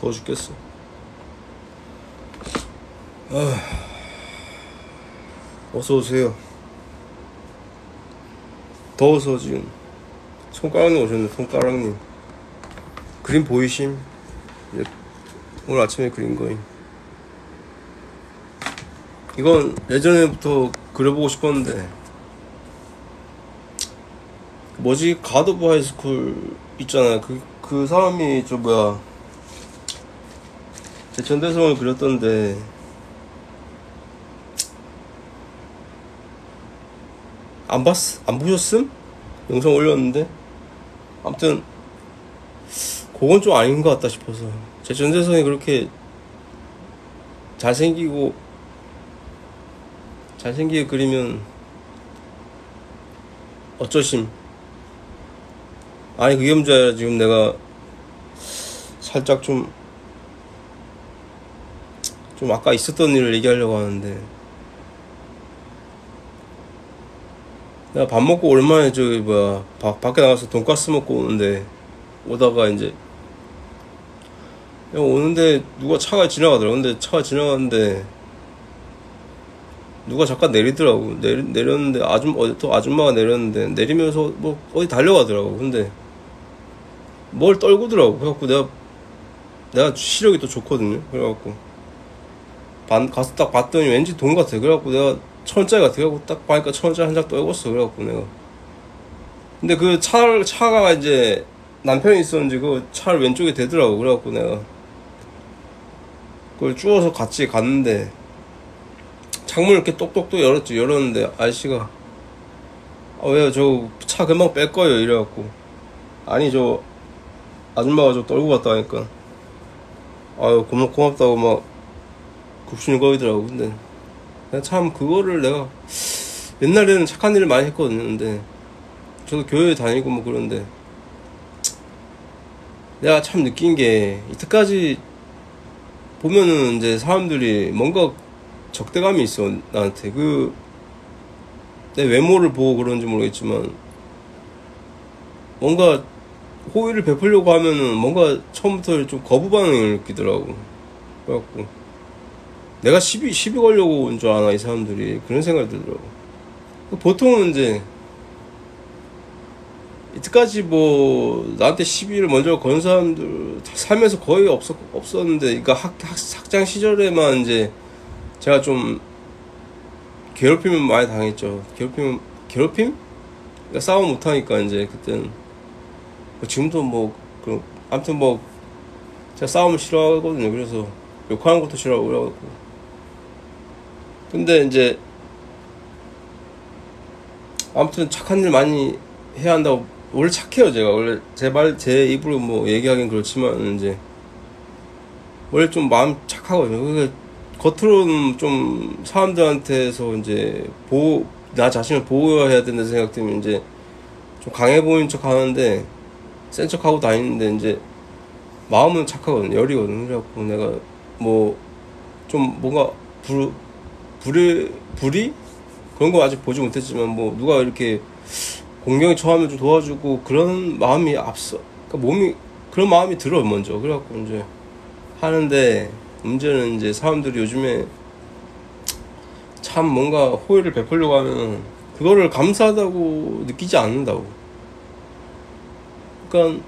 더워 죽겠어. 어서오세요. 더워서 지금 손가락님 오셨네. 손가락님 그림 보이심? 오늘 아침에 그린 거임. 이건 예전에부터 그려보고 싶었는데 뭐지? 갓 오브 하이스쿨 있잖아요. 그 사람이 저 뭐야 제 전대성을 그렸던데 안 보셨음? 영상 올렸는데 아무튼 그건 좀 아닌 것 같다 싶어서. 제 전대성이 그렇게 잘생기게 그리면 어쩌심. 아니 그게 문제야. 지금 내가 살짝 좀 아까 있었던 일을 얘기하려고 하는데, 내가 밥 먹고 오랜만에 저기 뭐야 밖에 나가서 돈가스 먹고 오는데, 오다가 이제 오는데 누가 차가 지나가더라고. 근데 차가 지나가는데 누가 잠깐 내리더라고. 내렸는데 또 아줌마가 내렸는데 내리면서 뭐 어디 달려가더라고. 근데 뭘 떨구더라고. 그래갖고 내가 시력이 또 좋거든요. 그래갖고 가서 딱 봤더니 왠지 돈 같아. 그래갖고 내가 1,000원짜리 같아. 그래갖고 딱 보니까 1,000원짜리 한 장 떨궜어. 그래갖고 내가 근데 그 차가 이제 남편이 있었는지 그 차를 왼쪽에 대더라고. 그래갖고 내가 그걸 주워서 같이 갔는데 창문을 이렇게 똑똑똑 열었는데 아저씨가 왜요? 저 차 금방 뺄 거예요. 이래갖고 아니 저 아줌마가 저 떨고 갔다 하니까 아유 고맙다고 막 굽신거리더라고. 근데 내가 참 그거를 내가 옛날에는 착한 일을 많이 했거든요. 근데 저도 교회 다니고 뭐 그런데 내가 참 느낀 게 이때까지 보면은 이제 사람들이 뭔가 적대감이 있어 나한테. 내 외모를 보고 그런지 모르겠지만 뭔가 호의를 베풀려고 하면은 뭔가 처음부터 좀 거부 반응을 느끼더라고. 그래갖고 내가 시비 걸려고 온 줄 아나 이 사람들이, 그런 생각이 들더라고. 보통은 이제 이때까지 뭐 나한테 시비를 먼저 건 사람들 살면서 거의 없었는데, 그러니까 학창 시절에만 이제 제가 좀 괴롭힘을 많이 당했죠. 괴롭힘? 그러니까 싸움 못하니까 이제 그때는 지금도 아무튼 제가 싸움을 싫어하거든요. 그래서 욕하는 것도 싫어하고 그래갖고. 근데 이제 아무튼 착한 일 많이 해야 한다고. 원래 착해요. 제가 원래 제 입으로 뭐 얘기하긴 그렇지만 이제 원래 좀 마음 착하거든요. 그러니까 겉으로는 좀 사람들한테서 이제 나 자신을 보호해야 된다는 생각 때문에 이제 좀 강해 보이는 척 하는데, 센 척 하고 다니는데 이제 마음은 착하거든요. 열이거든요. 그래갖고 내가 뭐 좀 뭔가 불이 그런 거 아직 보지 못했지만 뭐 누가 이렇게 공경에 처하면 좀 도와주고 그런 마음이 그러니까 그런 마음이 들어 먼저. 그래갖고 이제 하는데, 문제는 이제 사람들이 요즘에 참 뭔가 호의를 베풀려고 하면 그거를 감사하다고 느끼지 않는다고. 그러니까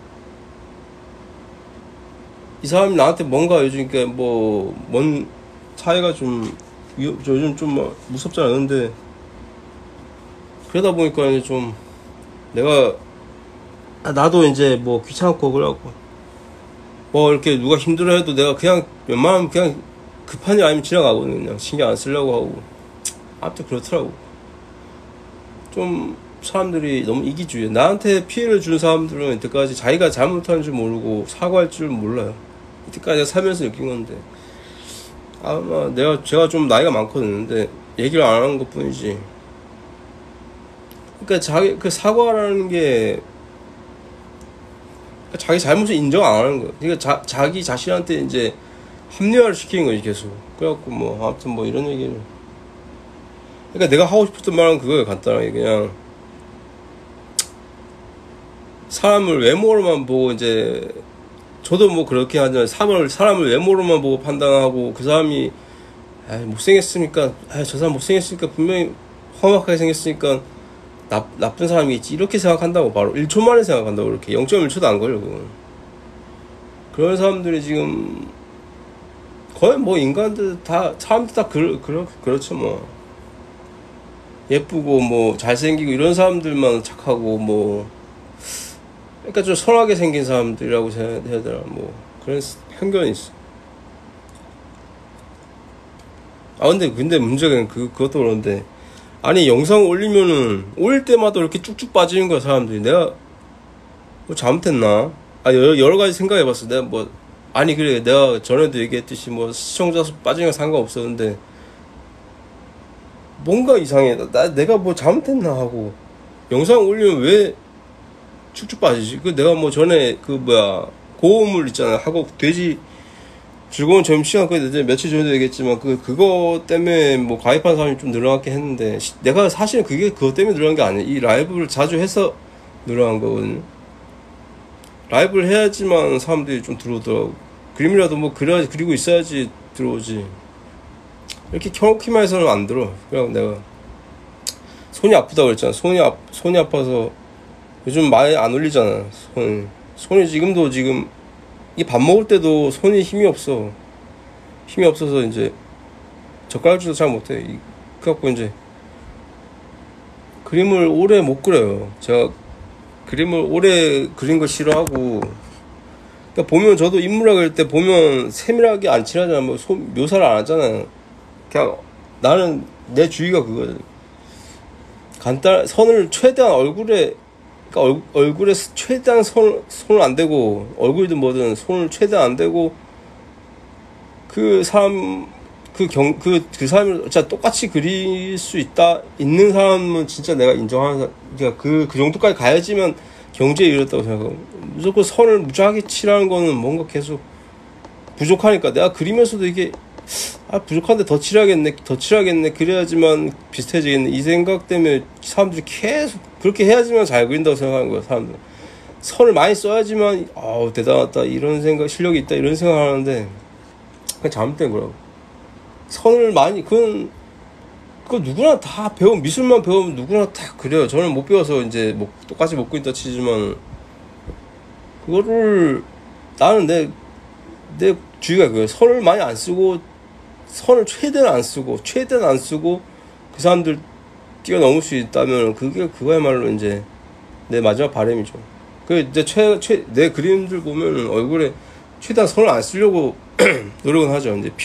이 사람이 나한테 뭔가 요즘 그러니까 뭔 사회가 좀 요즘 좀 무섭지 않은데, 그러다 보니까 이제 좀 내가 나도 이제 뭐 귀찮고 그래갖고 이렇게 누가 힘들어해도 내가 그냥 웬만하면 그냥 급한 일 아니면 지나가거든요. 그냥 신경 안 쓰려고 하고. 아무튼 그렇더라고. 좀 사람들이 너무 이기주의해. 나한테 피해를 준 사람들은 이때까지 자기가 잘못한 줄 모르고 사과할 줄 몰라요. 이때까지 내가 살면서 느낀 건데, 아마 제가 좀 나이가 많거든요. 근데 얘기를 안 하는 것 뿐이지. 그러니까 그 사과라는 게 자기 잘못을 인정 안 하는 거예요. 그러니까 자기 자신한테 이제 합리화를 시키는 거지 계속. 그래갖고 아무튼 이런 얘기를. 그러니까 내가 하고 싶었던 말은 그거예요. 간단하게 그냥 사람을 외모로만 보고 이제 저도 뭐 그렇게 하지만 사람을 외모로만 보고 판단하고 그 사람이 못생겼으니까 저 사람 못생겼으니까 분명히 험악하게 생겼으니까 나쁜 사람이겠지 이렇게 생각한다고 바로 1초 만에 생각한다고 이렇게 0.1초도 안 걸려 그건. 그런 사람들이 지금 거의 뭐 인간들 다 사람들 다 그렇죠 뭐 예쁘고 뭐 잘생기고 이런 사람들만 착하고 뭐 그러니까 좀 선하게 생긴 사람들이라고 해야 되나 뭐 그런 편견이 있어. 근데 문제가 그것도 그런데 아니 영상 올리면은 올릴 때마다 이렇게 쭉쭉 빠지는 거야 사람들이. 내가 뭐 잘못했나? 여러 가지 생각해봤어. 내가 뭐 그래 내가 전에도 얘기했듯이 뭐 시청자 수 빠지는 건 상관없었는데 뭔가 이상해. 내가 뭐 잘못했나 하고 영상 올리면 왜 축축 빠지지? 내가 뭐 전에 고음을 있잖아 하고 돼지 즐거운 점심시간 며칠 전에도 얘기했지만 그거 때문에 뭐 가입한 사람이 좀 늘어났긴 했는데 내가 사실은 그것 때문에 늘어난 게 아니야. 이 라이브를 자주 해서 늘어난 거거든. 라이브를 해야지만 사람들이 좀 들어오더라고. 그림이라도 뭐 그리고 있어야지 들어오지. 이렇게 켜놓기만 해서는 안 들어. 그냥 내가 손이 아프다고 그랬잖아. 손이 아파서 요즘 많이 안 올리잖아. 손이 지금 이 밥 먹을 때도 손이 힘이 없어서 이제 젓가락질도 잘 못해. 그래갖고 이제 그림을 오래 못 그려요. 제가 그림을 오래 그린 거 싫어하고 그러니까 보면 저도 인물학 그릴 때 보면 세밀하게 안 칠하잖아. 뭐 묘사를 안 하잖아요. 그냥 나는 내 주의가 그거야. 선을 최대한 얼굴에 최대한 손을 안 대고 얼굴이든 뭐든 손을 최대한 안 대고 그 사람을 진짜 똑같이 그릴 수 있는 사람은 진짜 내가 인정하는 사람. 그러니까 그 정도까지 가야지만 경지에 이르렀다고 생각하고 무조건 선을 무지하게 칠하는 거는 뭔가 계속 부족하니까 내가 그리면서도 이게 부족한데 더 칠하겠네 그래야지만 비슷해지겠네 이 생각 때문에 사람들이 계속 그렇게 해야지만 잘 그린다고 생각하는 거야. 사람들 선을 많이 써야지만 대단하다 이런 생각 실력이 있다 이런 생각을 하는데 그냥 잘못된 거라고. 선을 많이 그거 누구나 다 미술만 배우면 누구나 다 그래요. 저는 못 배워서 이제 뭐 똑같이 못 그린다 치지만 그거를 나는 내 주의가 그거예요. 선을 많이 안 쓰고 선을 최대한 안 쓰고 그 사람들 뛰어넘을 수 있다면 그거야말로 이제 내 마지막 바람이죠. 내 그림들 보면 얼굴에 최대한 선을 안 쓰려고 노력은 하죠. 이제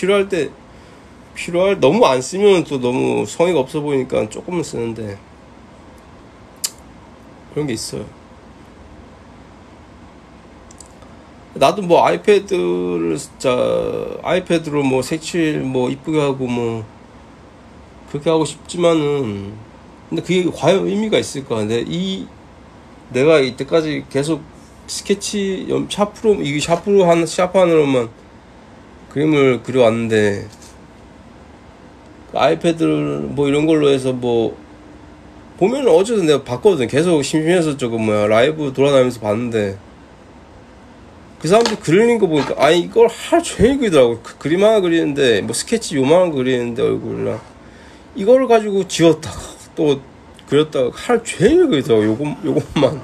너무 안 쓰면 또 너무 성의가 없어 보이니까 조금은 쓰는데 그런 게 있어요. 나도 뭐 아이패드로 뭐 색칠 뭐 이쁘게 하고 뭐 그렇게 하고 싶지만은 근데 그게 과연 의미가 있을까? 내가 이때까지 계속 스케치 샤프로만 그림을 그려왔는데 아이패드 뭐 이런 걸로 해서 뭐 보면 어제도 내가 봤거든. 계속 심심해서 라이브 돌아다니면서 봤는데 그 사람들 그리는 거 보니까 이걸 하루 종일 그리더라고. 그림 하나 그리는데 뭐 스케치 요만한 거 그리는데 얼굴이랑 이거를 가지고 지웠다가 또 그렸다가 하루 종일 그리더라고. 요것만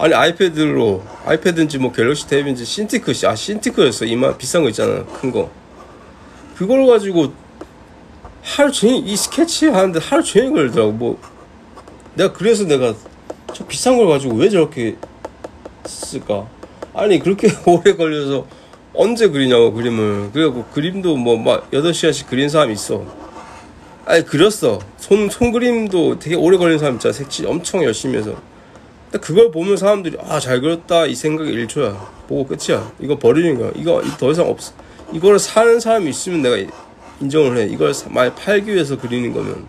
아이패드인지 뭐 갤럭시 탭인지 신티크였어. 이만 비싼 거 있잖아 큰 거. 그걸 가지고 하루 종일 이 스케치 하는데 하루 종일 그리더라고. 뭐 그래서 내가 저 비싼 걸 가지고 왜 저렇게 쓸까? 그렇게 오래 걸려서 언제 그리냐고 그림을. 그래갖고 그림도 뭐 막 8시간씩 그린 사람이 있어. 그렸어. 손 그림도 되게 오래 걸린 사람 있잖아. 색칠 엄청 열심히 해서. 근데 그걸 보면 사람들이 잘 그렸다 이 생각이 1초야. 보고 끝이야. 이거 버리는 거야. 이거 더 이상 없어. 이거를 사는 사람이 있으면 내가 인정을 해. 이걸 많이 팔기 위해서 그리는 거면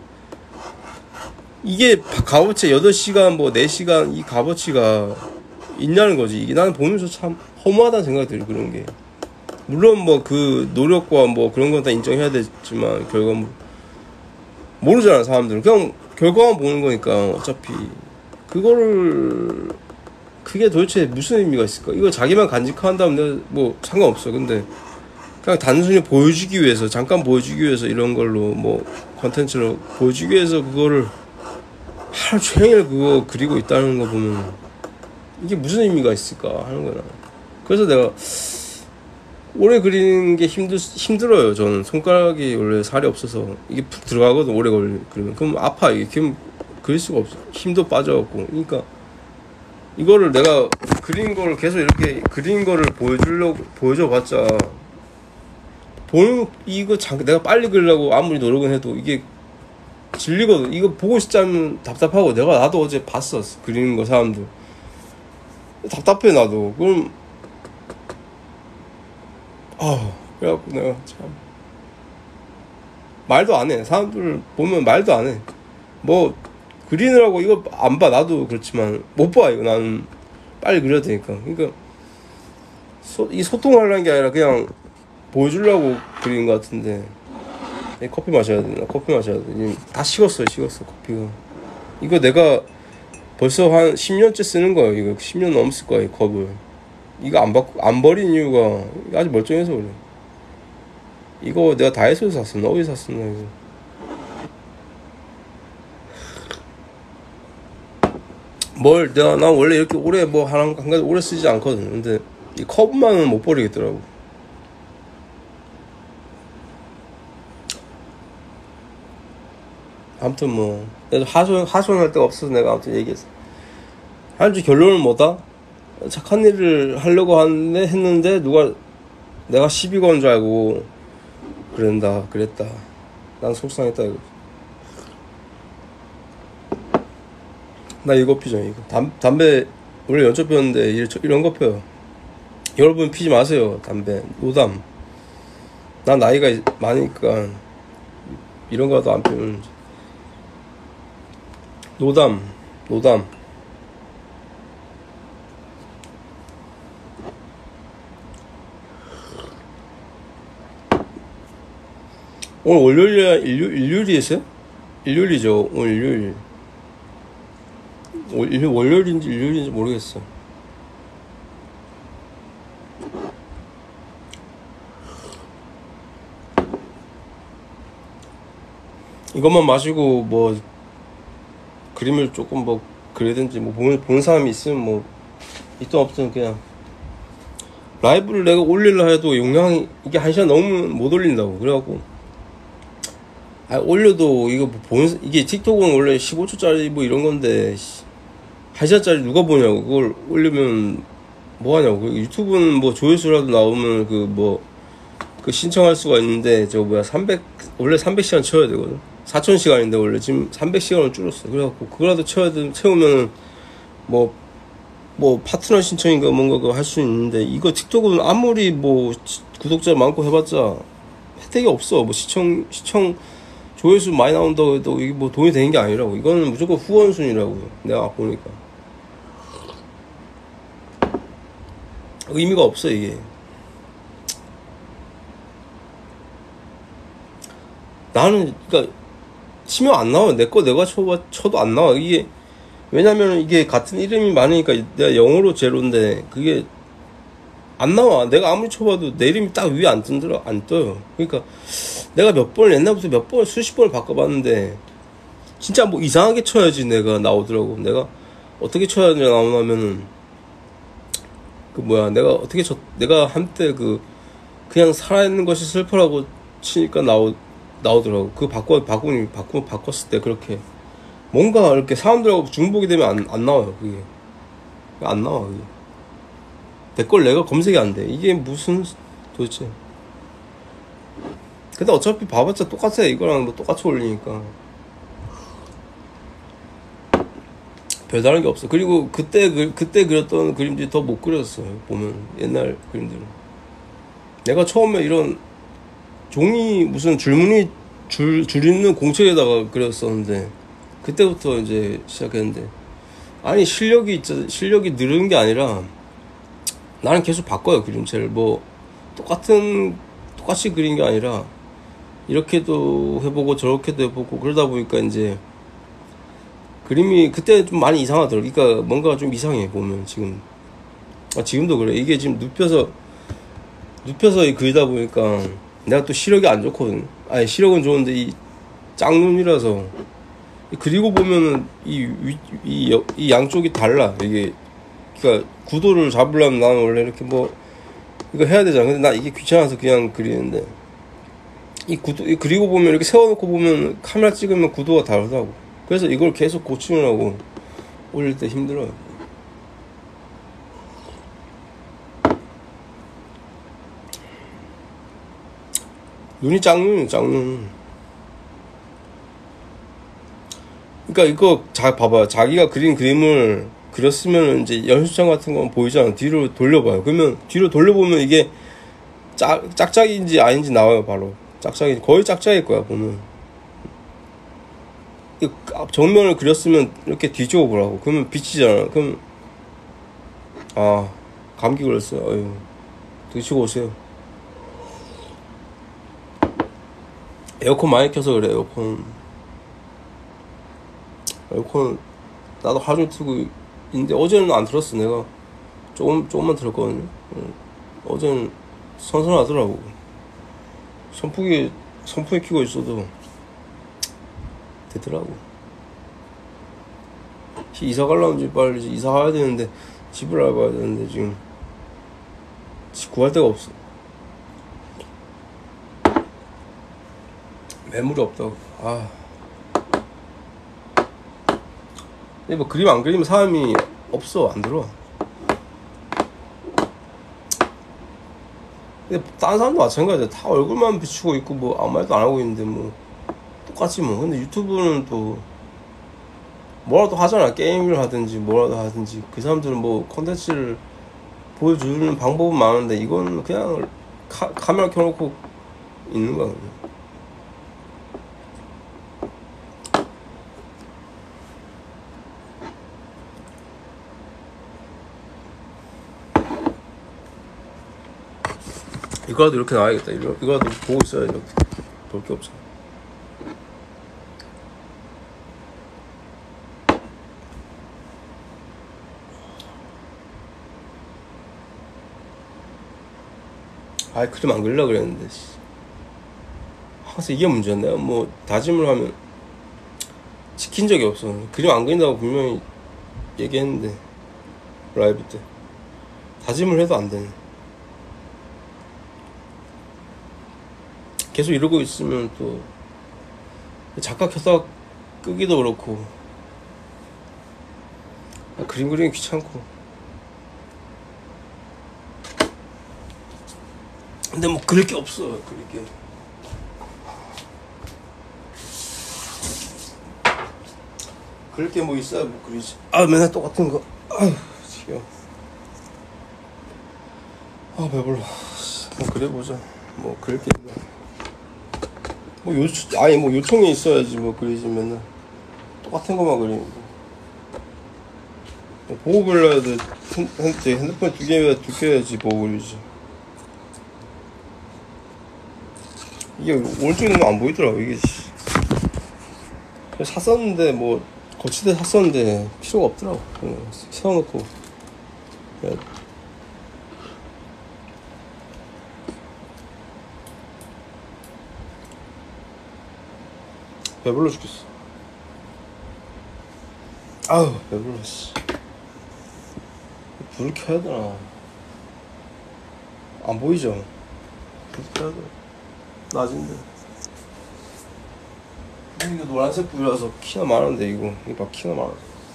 이게 값어치 8시간 뭐 4시간 이 값어치가 있냐는 거지. 이게 나는 보면서 참 허무하다는 생각이 들어. 그런 게 물론 뭐 그 노력과 뭐 그런 건 다 인정해야 되지만 결과물 모르잖아. 사람들은 그냥 결과만 보는 거니까 어차피 그거를 그게 도대체 무슨 의미가 있을까? 이거 자기만 간직한다면 내가 뭐 상관없어. 근데 그냥 단순히 보여주기 위해서, 잠깐 보여주기 위해서 이런 걸로 뭐 컨텐츠로 보여주기 위해서 그거를 하루 종일 그거 그리고 있다는 거 보면 이게 무슨 의미가 있을까 하는 거야. 그래서 내가 오래 그리는 게 힘들어요. 저는 손가락이 원래 살이 없어서 이게 푹 들어가거든. 오래 그리면 그럼 아파. 이게 그럼 그릴 수가 없어. 힘도 빠져갖고. 그러니까 이거를 내가 그린 거를 계속 이렇게 그린 거를 보여줘봤자 이거 내가 빨리 그리려고 아무리 노력은 해도 이게 질리거든. 이거 보고 싶지 않으면 답답하고. 나도 어제 봤어. 그리는 거 사람들 답답해. 나도. 그럼 그래갖고 내가 참 말도 안 해. 사람들 보면 말도 안 해. 뭐 그리느라고 이거 안 봐. 나도 그렇지만 못 봐. 이거 나는 빨리 그려야 되니까. 그러니까 이 소통하려는 게 아니라 그냥 보여주려고 그리는 것 같은데. 커피 마셔야 되나? 커피 마셔야 돼. 다 식었어 커피가. 이거 내가 벌써 한 10년째 쓰는 거예요. 이거 10년 넘었을 거야, 이 컵을. 이거 안 버린 이유가 아주 멀쩡해서 그래. 이거 내가 다이소에서 샀었나? 어디서 샀었나 이거. 난 원래 이렇게 오래 한 가지 오래 쓰지 않거든. 근데 이 컵만은 못 버리겠더라고. 아무튼 뭐 내가 하소연할 데가 없어서 내가 아무튼 얘기했어. 한주 결론은 뭐다? 착한 일을 하려고 했는데 내가 시비 건 줄 알고 그랬다. 난 속상했다 이거. 나 이거 피죠. 이거 담배 원래 연초 피웠는데 이런 거 펴요. 여러분 피지 마세요. 담배 노담. 난 나이가 많으니까 이런 거라도 안 피우는. 노담. 오늘 월요일이야? 일요일이었어요? 일요일이죠. 오늘 월요일인지 일요일인지 모르겠어. 이것만 마시고 뭐 그림을 조금 뭐 그리든지 뭐 보는 사람이 있으면 뭐 있든 없든 그냥 라이브를 내가 올리려 해도 용량이 이게 1시간 넘으면 못 올린다고. 그래갖고 올려도 이거 이게 틱톡은 원래 15초짜리 뭐 이런 건데 1시간짜리 누가 보냐고. 그걸 올리면 뭐 하냐고. 유튜브는 뭐 조회수라도 나오면 그 신청할 수가 있는데 원래 300시간 채워야 되거든. 4000시간인데 원래 지금 300시간을 줄었어. 그래갖고 그거라도 채우면 뭐 파트너 신청인가 뭔가 그거 할 수 있는데, 이거 틱톡은 아무리 뭐 구독자 많고 해봤자 혜택이 없어. 뭐 시청 조회수 많이 나온다고 해도 이게 뭐 돈이 되는 게 아니라고. 이거는 무조건 후원순이라고요. 내가 보니까 의미가 없어 이게. 나는 그러니까 치면 안 나와. 내가 쳐도 안 나와. 이게 왜냐면 이게 같은 이름이 많으니까. 내가 영어로 제로인데 그게 안 나와. 내가 아무리 쳐봐도 내 이름이 딱 위에 안 떠요. 그러니까 내가 옛날부터 수십 번을 바꿔봤는데 진짜 뭐 이상하게 쳐야지 내가 나오더라고. 내가 어떻게 쳐야 나오냐면은 내가 한때 그냥 살아있는 것이 슬퍼라고 치니까 나오더라고. 바꿨을 때 그렇게 뭔가 이렇게 사람들하고 중복이 되면 안 나와요. 그게 안 나와. 그게 댓글 내가 검색이 안 돼. 이게 무슨 도대체. 근데 어차피 봐봤자 똑같아. 이거랑 뭐 똑같이 올리니까 별다른 게 없어. 그리고 그때 그렸던 그림들이 더 못 그렸어요. 보면 옛날 그림들은 내가 처음에 이런 종이 무슨 줄무늬 줄 있는 공책에다가 그렸었는데 그때부터 이제 시작했는데, 아니 실력이 늘은 게 아니라 나는 계속 바꿔요. 그림체를 뭐 똑같이 그린 게 아니라 이렇게도 해보고 저렇게도 해보고 그러다 보니까 이제 그림이 그때 좀 많이 이상하더라고. 그러니까 뭔가 좀 이상해 보면 지금. 지금도 그래. 이게 지금 눕혀서 그리다 보니까 내가 또 시력이 안 좋거든. 아니 시력은 좋은데 이 짝눈이라서 그리고 보면은 이 양쪽이 달라. 이게 그러니까 구도를 잡으려면 나는 원래 이렇게 뭐 이거 해야 되잖아. 근데 나 이게 귀찮아서 그냥 그리는데 그리고 보면 이렇게 세워놓고 보면 카메라 찍으면 구도가 다르다고. 그래서 이걸 계속 고치느라고 올릴 때 힘들어요. 눈이 짝눈. 그러니까 이거 봐봐. 자기가 그린 그림을 그렸으면 이제 연습장 같은 건 보이잖아. 뒤로 돌려봐요. 그러면 뒤로 돌려보면 이게 짝짝인지 아닌지 나와요. 바로 거의 짝짝일 거야 보면. 정면을 그렸으면 이렇게 뒤집어 보라고. 그러면 비치잖아. 그럼 감기 걸렸어요. 어휴, 드시고 오세요. 에어컨 많이 켜서 그래. 에어컨 나도 하루 종일 틀고 있는데 어제는 안 틀었어. 내가 조금만 틀었거든요. 어제는 선선하더라고. 선풍기 켜고 있어도 되더라고. 이사 가려면 이제 빨리 이사 가야 되는데 집을 알아봐야 되는데 지금 집 구할 데가 없어. 매물이 없다고. 근데 뭐 그림 안 그리면 사람이 없어. 안 들어와. 근데 다른 사람도 마찬가지야. 다 얼굴만 비추고 있고 뭐 아무 말도 안 하고 있는데 뭐 똑같지 뭐. 근데 유튜브는 또 뭐라도 하잖아. 게임을 하든지 뭐라도 하든지. 그 사람들은 뭐 콘텐츠를 보여주는 방법은 많은데 이건 그냥 카메라 켜놓고 있는 거야. 이거라도 이렇게 나와야겠다. 이거라도 보고 있어야지. 볼 게 없어. 그림 안 그리려고 그랬는데 항상 이게 문제야. 내가 뭐 다짐을 하면 지킨 적이 없어. 그림 안 그린다고 분명히 얘기했는데 라이브 때 다짐을 해도 안 되네. 계속 이러고 있으면 또 작가 켜서 끄기도 그렇고 그림 그리기 귀찮고. 근데 뭐 그릴 게 없어. 그릴 게 뭐 있어야 뭐 그리지. 맨날 똑같은 거. 지겨워. 배불러. 뭐 그려보자. 뭐 그릴 게 있나. 뭐 요청이 있어야지 뭐 그리지. 맨날 똑같은 거만 그리는 거. 보고 그려야 돼. 핸드폰 두 개야지 보고 그리지. 이게 오른쪽에 있는 거 안 보이더라고. 이게 샀었는데 뭐 거치대 샀었는데 필요가 없더라고. 세워놓고 그냥. 배불러 죽겠어. 배불러. 불을 켜야 되나? 안 보이죠? 불 켜야 돼. 낮인데. 이거 노란색 불이라서 키가 많은데 이거 봐. 키가 많아.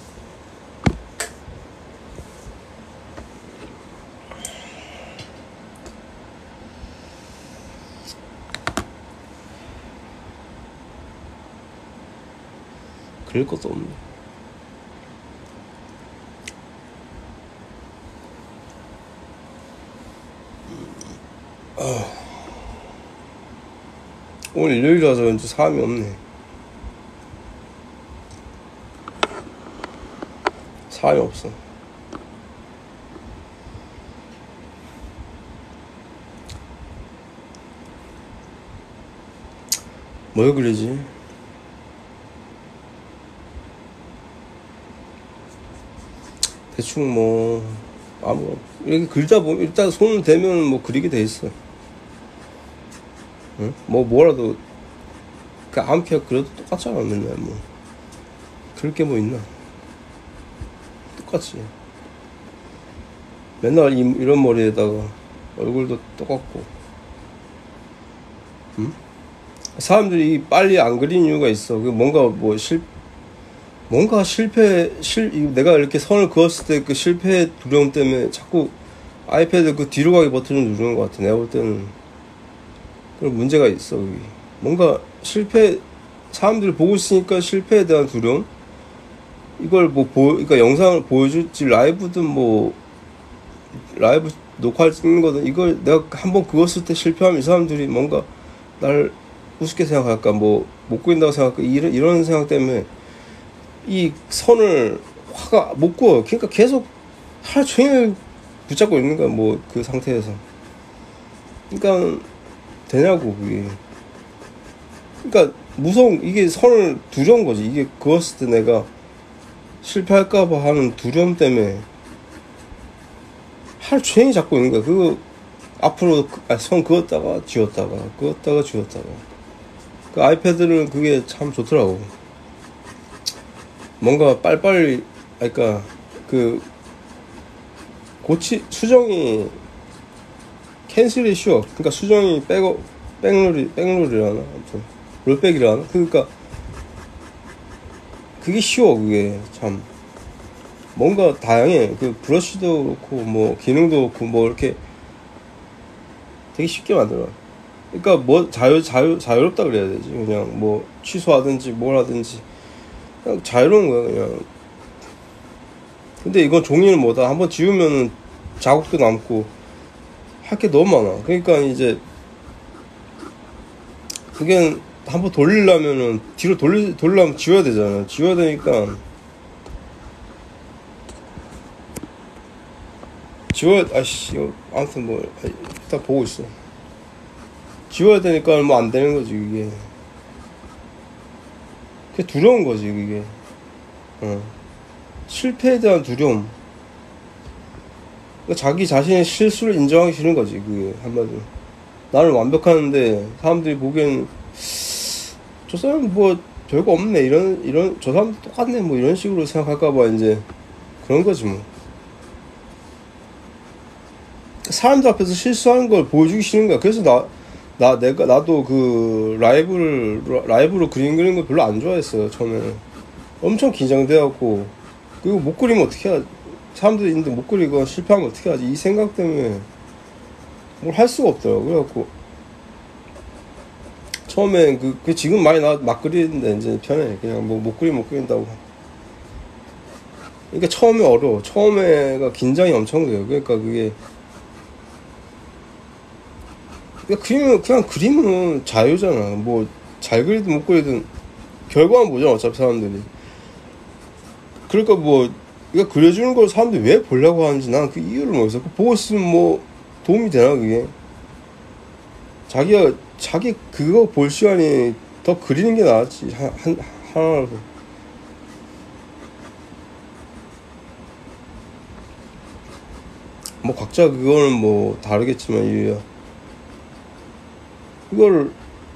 그릴 것도 없네. 오늘 일요일이라서 왠지 사람이 없네. 사람이 없어. 뭘 그리지? 대충 뭐 아무 이렇게 그리다 보면 일단 손을 대면 뭐 그리게 돼 있어. 응? 뭐 뭐라도 그 암표 그려도 똑같잖아. 맨날 뭐 그럴 게 뭐 있나. 똑같지. 맨날 이런 머리에다가 얼굴도 똑같고. 응? 사람들이 빨리 안 그리는 이유가 있어. 그 뭔가 내가 이렇게 선을 그었을 때 그 실패 두려움 때문에 자꾸 아이패드 그 뒤로 가기 버튼을 누르는 것 같아. 내가 볼 때는 그런 문제가 있어. 여기 뭔가 사람들이 보고 있으니까 실패에 대한 두려움. 이걸 그러니까 영상을 보여줄지 라이브든 뭐 라이브 녹화를 찍는 거든 이걸 내가 한번 그었을 때 실패하면 이 사람들이 뭔가 날 우습게 생각할까, 뭐 못 그린다고 생각할까, 이런 생각 때문에 이 선을 화가 못 그어. 그러니까 계속 하루 종일 붙잡고 있는 거야. 뭐 그 상태에서. 그러니까 되냐고 그게. 그러니까 이게 선을 두려운 거지. 이게 그었을 때 내가 실패할까봐 하는 두려움 때문에 하루 종일 잡고 있는 거야. 그거 앞으로 선 그었다가 지웠다가 그었다가 지웠다가. 그 아이패드는 그게 참 좋더라고. 뭔가 빨리빨리, 그러니까 그 수정이 캔슬이 쉬워. 그러니까 수정이 백롤이라나 아무튼 롤백이라나. 그러니까 그게 쉬워. 그게 참 뭔가 다양해. 그 브러쉬도 그렇고 뭐 기능도 그렇고 뭐 이렇게 되게 쉽게 만들어. 그러니까 뭐 자유롭다 그래야 되지. 그냥 뭐 취소하든지 뭘 하든지 그냥 자유로운 거야 그냥. 근데 이건 종이는 뭐다 한번 지우면은 자국도 남고 할 게 너무 많아. 그러니까 이제 그게 한번 돌리려면은 뒤로 돌리려면 지워야 되잖아. 지워야 되니까 아무튼 뭐 일단 보고 있어. 지워야 되니까 뭐 안 되는 거지 그게. 그게 두려운 거지 그게. 실패에 대한 두려움. 그러니까 자기 자신의 실수를 인정하기 싫은 거지 그게 한마디로. 나는 완벽하는데 사람들이 보기엔 저 사람 뭐 별거 없네, 이런 저 사람도 똑같네 뭐 이런 식으로 생각할까봐 이제 그런 거지 뭐. 사람들 앞에서 실수하는 걸 보여주기 싫은 거야. 그래서 나도 그 라이브로 그리는 걸 별로 안 좋아했어요. 처음에는 엄청 긴장돼갖고, 그리고 못 그리면 어떻게 하지, 사람들이 있는데 못 그리고 실패하면 어떻게 하지, 이 생각 때문에 뭘 할 수가 없더라고. 그래갖고 처음엔 지금 많이 막 그리는데 이제 편해. 그냥 뭐 못 그린다고. 그러니까 처음에 어려워. 처음에가 긴장이 엄청 돼요. 그러니까 그게 그냥 그림은 자유잖아. 뭐 잘 그리든 못 그리든 결과만 보잖아 어차피 사람들이. 그러니까 뭐 이거 그려주는 걸 사람들이 왜 보려고 하는지 난 그 이유를 모르겠어. 보고 있으면 뭐 도움이 되나 그게. 자기 그거 볼 시간이 더 그리는 게 나았지. 하나라도. 뭐 각자 그거는 뭐 다르겠지만 이유야. 이걸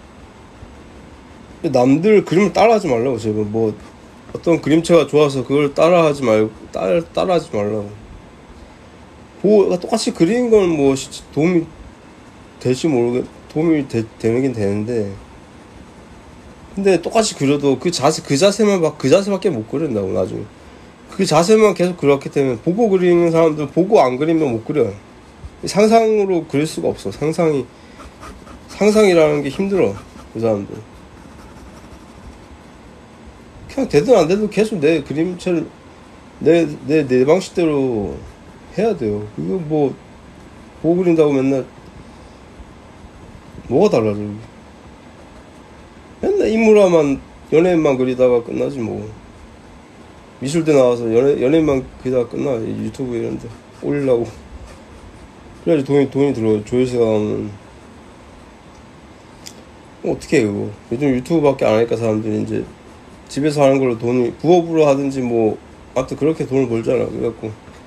남들 그림을 따라하지 말라고. 제발 뭐 어떤 그림체가 좋아서 그걸 따라하지 말라고. 똑같이 그리는 건 뭐 도움이 될지 되긴 되는데, 근데 똑같이 그려도 그 자세밖에 못 그린다고. 나중에 그 자세만 계속 그렸기 때문에 보고 그리는 사람들 보고 안 그리면 못 그려. 상상으로 그릴 수가 없어. 상상이라는 게 힘들어 그 사람들. 그냥 되든 안 되든 계속 내 그림체를 내 방식대로 해야 돼요. 이거 뭐 보고 그린다고 맨날 뭐가 달라져. 맨날 인물화만 연예인만 그리다가 끝나지 뭐. 미술대 나와서 연예인만 그리다가 끝나. 유튜브 이런데 올리려고. 그래야지 돈이 들어요. 조회수가 나오면. 어떻게 해 그거. 요즘 유튜브밖에 안 하니까 사람들이 이제 집에서 하는 걸로 부업으로 하든지 뭐 아무튼 그렇게 돈을 벌잖아. 그래갖고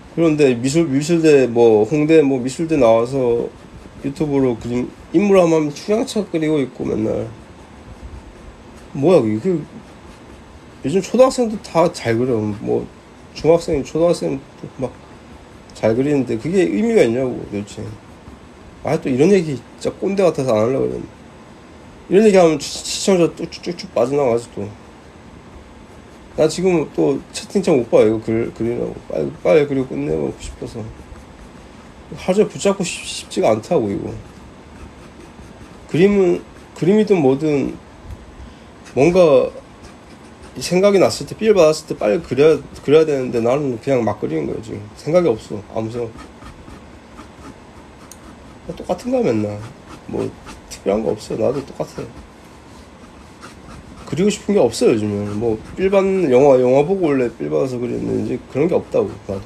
그런데 미술대 뭐 홍대 뭐 미술대 나와서 유튜브로 그림 인물 한번 추양차 그리고 있고 맨날 뭐야 그게 요즘 초등학생도 다 잘 그려. 뭐 중학생 초등학생 막 잘 그리는데 그게 의미가 있냐고 도대체. 아 또 이런 얘기 진짜 꼰대 같아서 안 하려고 그랬는데 이런 얘기 하면 시청자 쭉쭉쭉 빠져나가서 또 나 지금 또 채팅창 못 봐요. 이거 그리라고 빨리 그리고 끝내고 싶어서 하루 종일 붙잡고 싶지가 않다고. 이거 그림이든 뭐든 뭔가 생각이 났을 때 삘 받았을 때 빨리 그려야 되는데 나는 그냥 막 그리는 거야. 지금 생각이 없어. 아무 생각. 똑같은 거야 맨날. 뭐 특별한 거 없어. 나도 똑같아. 그리고 싶은 게 없어요 요즘은. 뭐 삘 받는 영화 보고 원래 삘 받아서 그리는데 이제 그런 게 없다고 나도.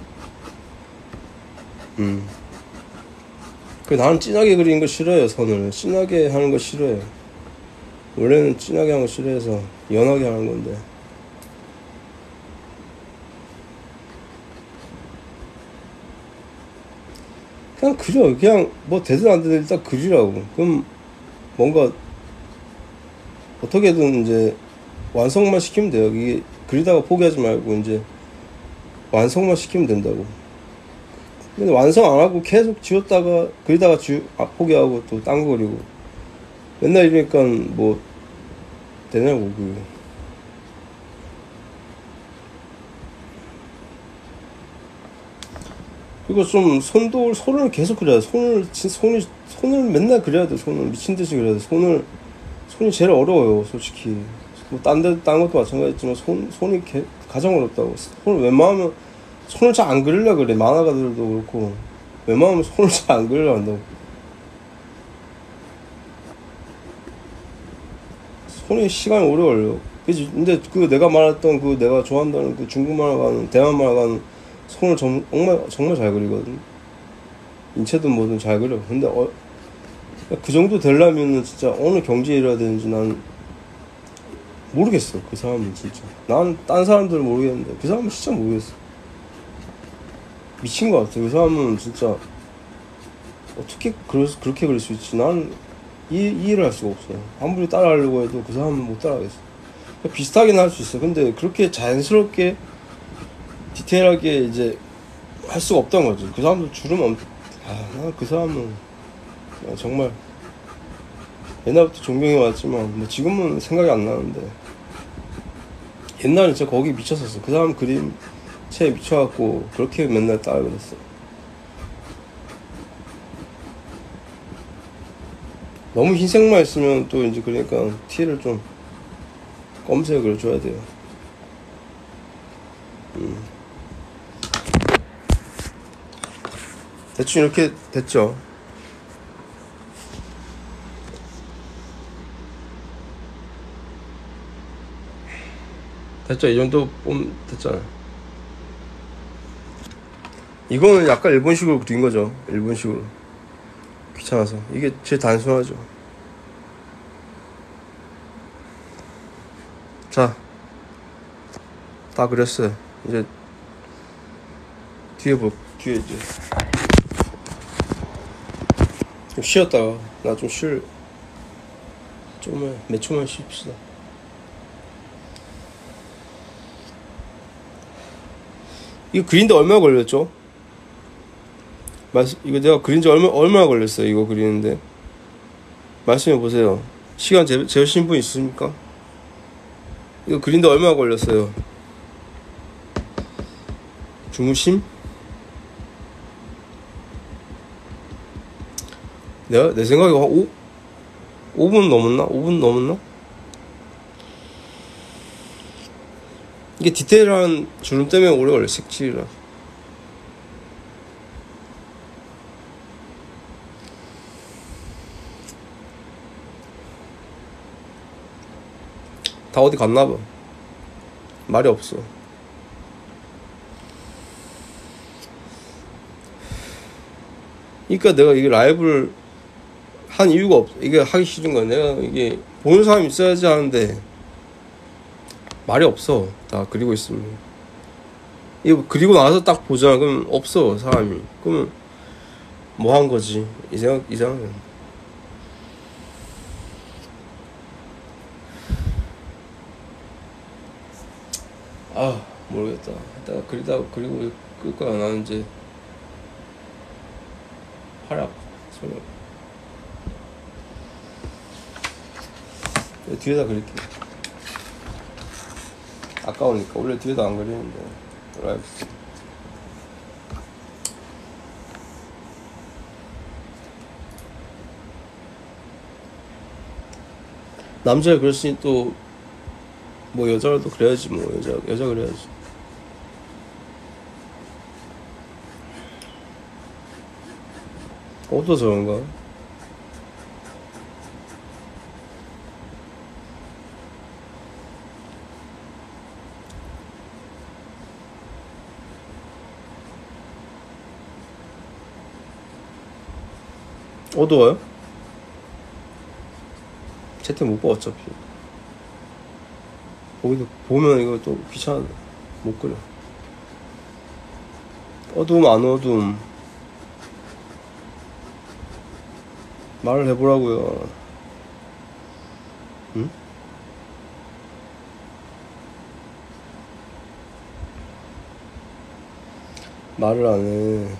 그 나는 진하게 그리는 거 싫어요. 선을 진하게 하는 거 싫어요. 원래는 진하게 하는 거 싫어해서 연하게 하는 건데. 그냥 그려. 그냥 뭐 되든 안 되든 일단 그리라고. 그럼 뭔가 어떻게든 이제 완성만 시키면 돼요. 이게 그리다가 포기하지 말고 이제 완성만 시키면 된다고. 근데 완성 안 하고 계속 지웠다가 그리다가 포기하고 또 딴 거 그리고 맨날 이러니까 뭐 되냐고. 그리고 좀 손을 계속 그려야 돼. 손을 맨날 그려야 돼. 손을 미친 듯이 그려야 돼. 손이 제일 어려워요, 솔직히. 뭐 딴 것도 마찬가지지만 손이 가장 어렵다고. 손을 웬만하면 손을 잘 안 그리려 그래. 만화가들도 그렇고 웬만하면 손을 잘 안 그리려 한다고. 손이 시간이 오래 걸려. 그치? 근데 내가 말했던 내가 좋아한다는 중국 만화가는 대만 만화가는 손을 정말 잘 그리거든. 인체든 뭐든 잘 그려. 근데 그 정도 되려면은 진짜 어느 경지에 이래야 되는지 난 모르겠어. 그 사람은 진짜. 난 딴 사람들은 모르겠는데 그 사람은 진짜 모르겠어. 미친 것 같아. 그 사람은 진짜 어떻게 그렇게 그릴 수 있지. 난 이해를 할 수가 없어. 아무리 따라하려고 해도 그 사람은 못 따라하겠어. 비슷하긴 할 수 있어. 근데 그렇게 자연스럽게 디테일하게 이제 할 수가 없던 거지. 그 사람도 난 그 사람은 정말 옛날부터 존경해 왔지만 뭐 지금은 생각이 안 나는데 옛날에 진짜 거기 미쳤었어. 그 사람 그림체에 미쳐갖고 그렇게 맨날 따라 그랬어. 너무 흰색만 있으면 또 이제 그러니까 티를 좀 검색을 줘야 돼요. 대충 이렇게 됐죠. 됐죠. 이 정도 됐잖아. 이거는 약간 일본식으로 그린 거죠. 일본식으로. 귀찮아서. 이게 제일 단순하죠. 자, 다 그렸어요. 이제 뒤에 이제 좀 쉬었다가 나 몇 초만 쉽시다. 이거 그리는데 얼마 걸렸죠? 이거 내가 그린 지 얼마 걸렸어요. 이거 그리는데 말씀해 보세요. 시간 재우신 분 있습니까? 이거 그린데 얼마 걸렸어요? 중심? 내 생각에 한 5분 넘었나? 5분 넘었나? 이게 디테일한 주름 때문에 오래 걸려. 색칠이라. 다 어디 갔나봐. 말이 없어. 그러니까 내가 이게 라이브를 한 이유가 없어. 이게 하기 싫은 거야. 내가 이게 보는 사람이 있어야지 하는데 말이 없어. 다 그리고 있으면 이거 그리고 나서 딱 보잖아. 그럼 없어 사람이. 그러면 뭐 한 거지? 이 생각은. 아 모르겠다. 이따가 그리다가 그리고 끌 거야. 나는 이제 활약 소리. 뒤에다 그릴게. 아까우니까 원래 뒤에다 안 그리는데 라이브. 남자가 그랬으니 또 뭐 여자라도 그래야지. 뭐 여자 그래야지. 어디서 저런가? 어두워요? 채팅 못 봐 어차피. 보면 이거 또 귀찮아. 못 그려. 어두움 안 어두움 말을 해보라고요. 응? 말을 안 해.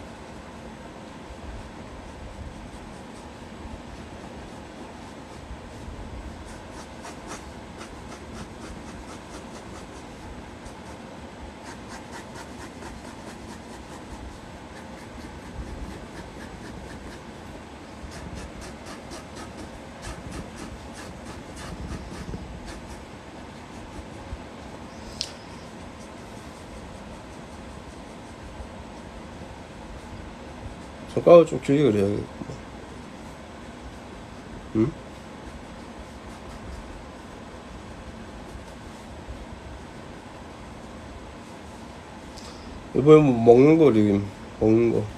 손가락을 좀 길게 그려야겠구만. 응? 이번에 뭐 먹는 거 그리긴. 먹는 거.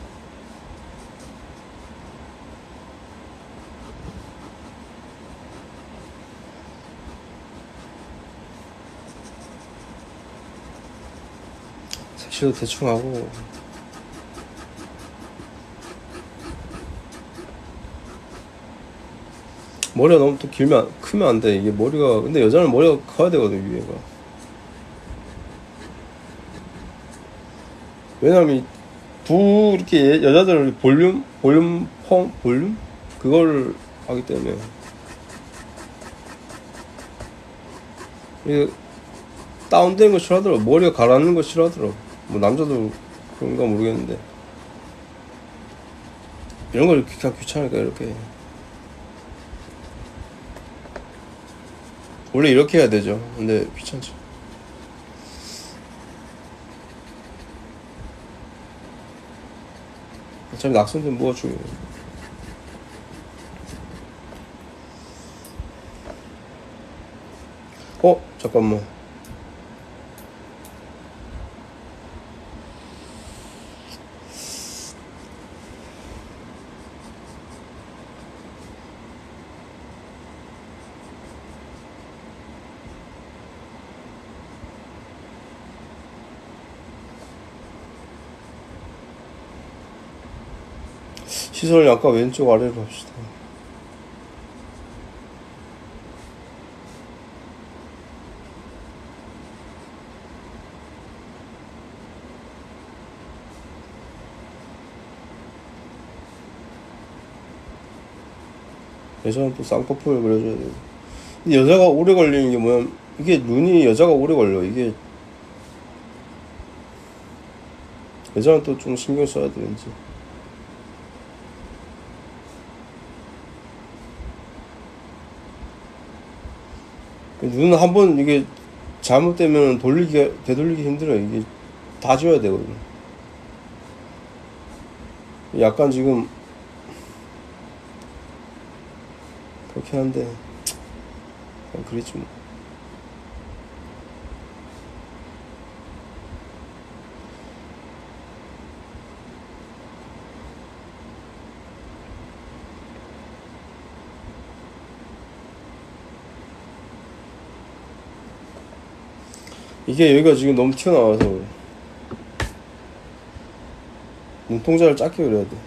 색칠도 대충 하고. 머리가 너무 또 크면 안 돼. 이게 머리가, 근데 여자는 머리가 커야 되거든, 위에가. 왜냐면, 이렇게 여자들은 볼륨? 그걸 하기 때문에. 이게 다운된 거 싫어하더라고. 머리가 가라앉는 거 싫어하더라고. 뭐, 남자도 그런가 모르겠는데. 이런 걸 그냥 귀찮으니까 이렇게. 원래 이렇게 해야 되죠. 근데 귀찮죠. 어차피 낙선된 뭐가 중요해. 잠깐만. 시선을 약간 왼쪽 아래로 합시다. 여자는 또 쌍꺼풀 그려줘야 되고. 근데 여자가 오래 걸리는 게 뭐냐면, 이게 눈이 여자가 오래 걸려. 이게 여자는 또 좀 신경 써야 돼 왠지. 눈은 한번 이게 잘못되면 되돌리기 힘들어. 이게 다 지워야 되거든. 약간 지금 그렇긴 한데 그냥 그랬지 뭐. 이게 여기가 지금 너무 튀어나와서 그래. 눈동자를 작게 그려야 돼.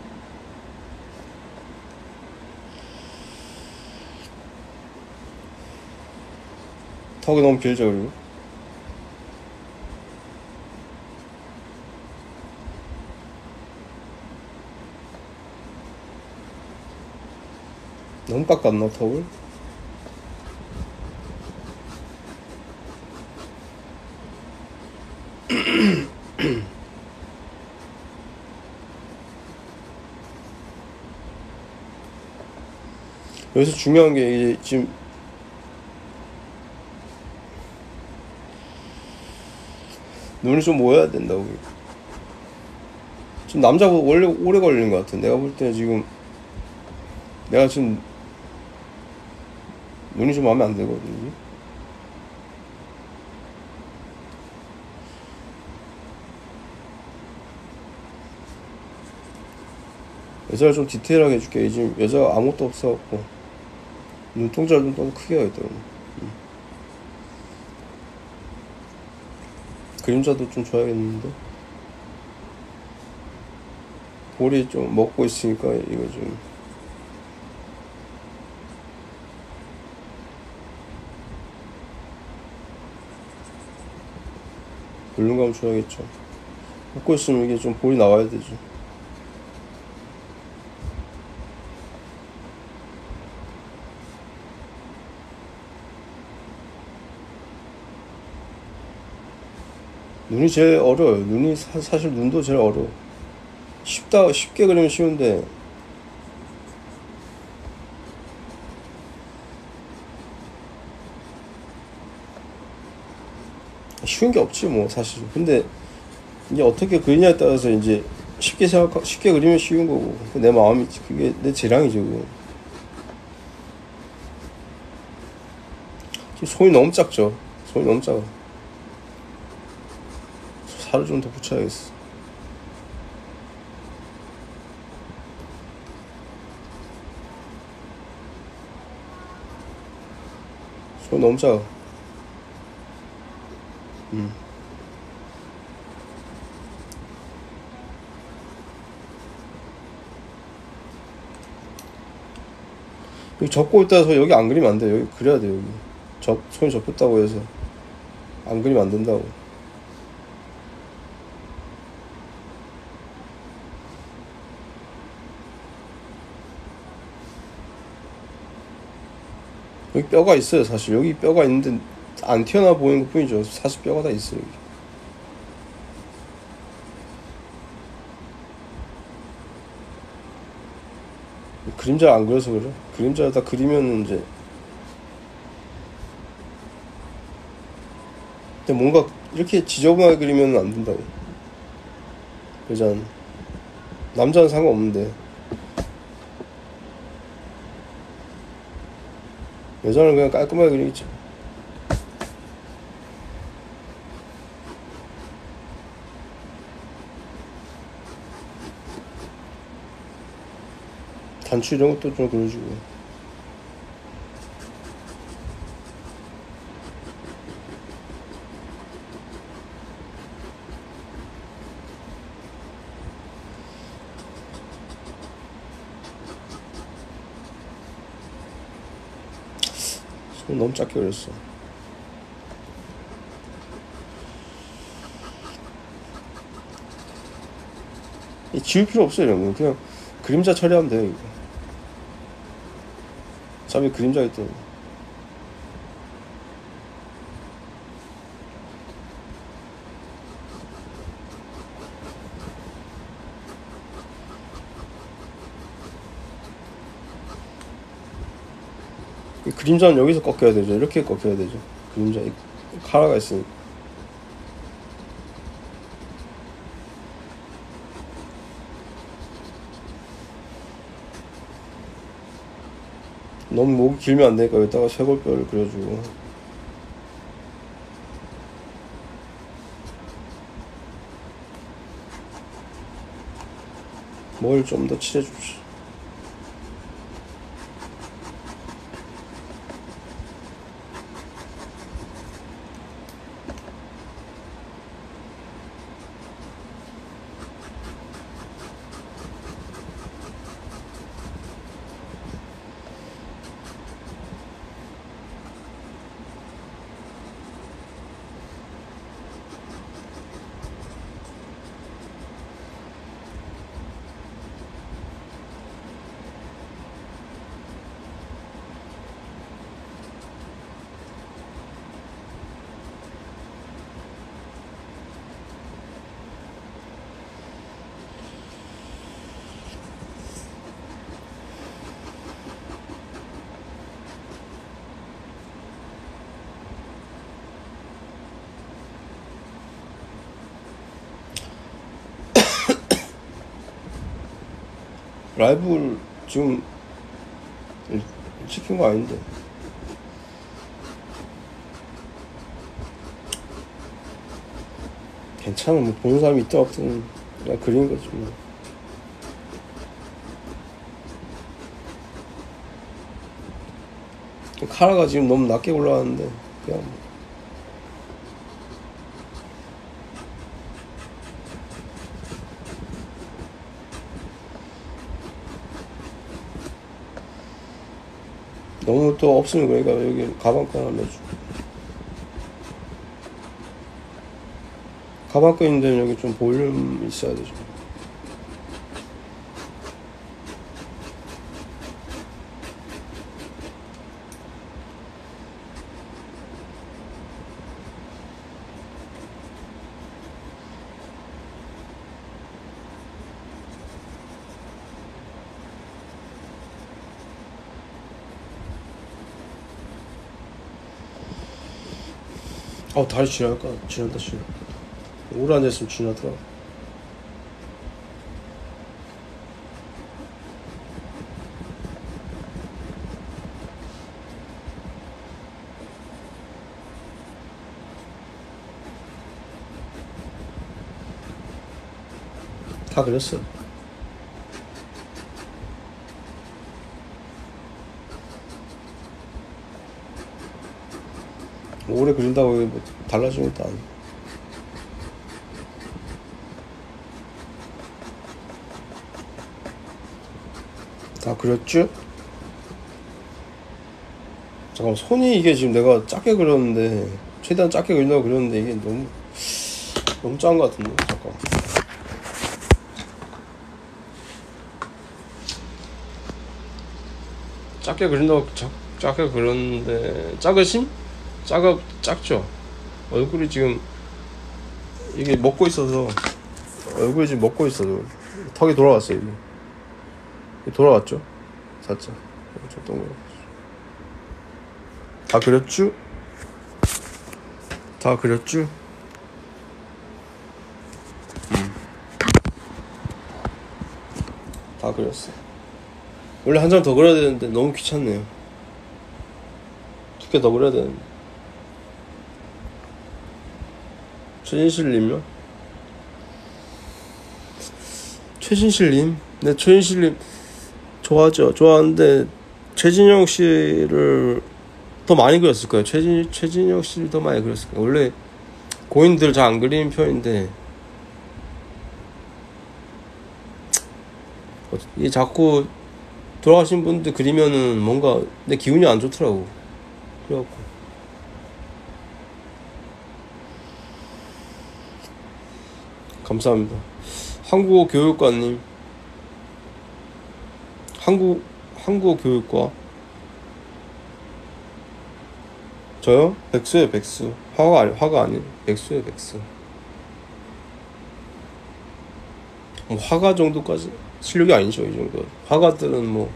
턱이 너무 길죠. 그리고 너무 깎았나 턱을? 여기서 중요한 게 이제 지금 눈을 좀 모여야 된다고. 지금 남자보다 원래 오래 걸리는 것 같아. 내가 볼 때는 지금 내가 지금 눈이 좀 마음에 안 들거든요. 여자를 좀 디테일하게 해줄게. 지금 여자가 아무것도 없어갖고 눈동자를 좀 더 크게 해야겠다. 그림자도 좀 줘야겠는데. 볼이 좀 먹고 있으니까 이거 좀 볼륨감 줘야겠죠. 먹고 있으면 이게 좀 볼이 나와야 되죠. 눈이 제일 어려워요. 눈이 사실 눈도 제일 어려워. 쉽게 그리면 쉬운데 쉬운 게 없지 뭐 사실. 근데 이제 어떻게 그리냐에 따라서 이제 쉽게 그리면 쉬운 거고, 내 마음이, 그게 내 재량이죠. 그거. 지금 손이 너무 작죠. 손이 너무 작아. 살을 좀 더 붙여야겠어. 손이 너무 작아. 여기 접고 있다서 여기 안 그리면 안 돼. 여기 그려야 돼. 여기 손이 접혔다고 해서 안 그리면 안 된다고. 여기 뼈가 있어요. 사실 여기 뼈가 있는데 안 튀어나와 보이는 것 뿐이죠. 사실 뼈가 다 있어요. 여기. 그림자 안 그려서 그래. 그림자 다 그리면 이제, 근데 뭔가 이렇게 지저분하게 그리면 안 된다고. 여자는, 남자는 상관없는데 여자는 그냥 깔끔하게 그리겠지. 단추 이런 것도 좀 그려주고. 손 너무 작게 그렸어. 지울 필요 없어요. 이런 거 그냥 그림자 처리하면 돼요. 이거 어차피 그림자기 때문에. 이 그림자는 여기서 꺾여야 되죠. 이렇게 꺾여야 되죠. 그림자 카라가 있으니까. 너무 목이 길면 안 되니까 여기다가 쇄골뼈를 그려주고. 뭘 좀 더 칠해줍시다. 라이브를 지금 시킨 거 아닌데. 괜찮아. 뭐 보는 사람이 있든 없든 그냥 그린 거지 뭐. 카라가 지금 너무 낮게 올라왔는데 그냥 뭐. 너무 또 없으면 그러니까 여기 가방끈 하나 넣어줘. 가방끈 있는데 여기 좀 볼륨 있어야 되죠. 다리 지날까? 지난다. 오래 앉아있으면 지나더라. 다 그렸어. 오래 그린다고 뭐 달라지는 것도 아니고. 다 그렸죠? 잠깐만, 손이 이게 지금 내가 작게 그렸는데, 최대한 작게 그린다고 그렸는데 이게 너무 작은 것 같은데. 잠깐만. 작게 그린다고 작게 그렸는데 작으심? 작죠? 얼굴이 지금 이게 먹고 있어서, 얼굴이 지금 먹고 있어서 턱이 돌아왔어요. 이게 돌아왔죠? 살짝 다 그렸죠? 다 그렸죠? 다 그렸어. 원래 한 장 더 그려야 되는데 너무 귀찮네요. 2개 더 그려야 되는데. 최진실님요? 최진실님? 네, 최진실님 좋아하죠. 좋아하는데 최진영 씨를 더 많이 그렸을 거예요. 최진영 씨를 더 많이 그렸을 거예요. 원래 고인들 잘 안 그리는 편인데 이 자꾸 돌아가신 분들 그리면은 뭔가 내 기운이 안 좋더라고. 그래갖고 감사합니다. 한국어 교육과님, 한국어 교육과. 저요? 백수예요. 백수. 화가 아니에요. 백수예요. 백수. 뭐 화가 정도까지 실력이 아니죠. 이 정도. 화가들은 뭐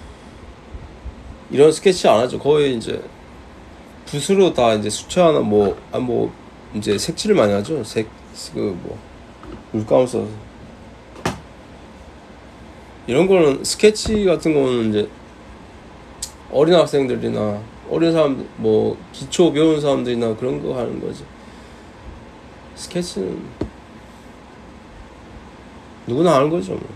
이런 스케치 안 하죠. 거의 이제 붓으로 다 이제 수채화나 뭐 이제 색칠을 많이 하죠. 물감을 써서. 이런 거는 스케치 같은 거는 이제 어린 학생들이나 어린 사람들, 뭐 기초 배우는 사람들이나 그런 거 하는 거지. 스케치는 누구나 하는 거죠 뭐.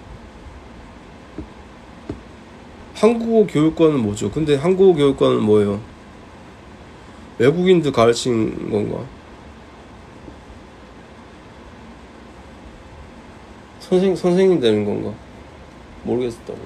한국어 교육과는 뭐죠? 근데 한국어 교육과는 뭐예요? 외국인들 가르치는 건가? 선생님 되는 건가? 모르겠다고.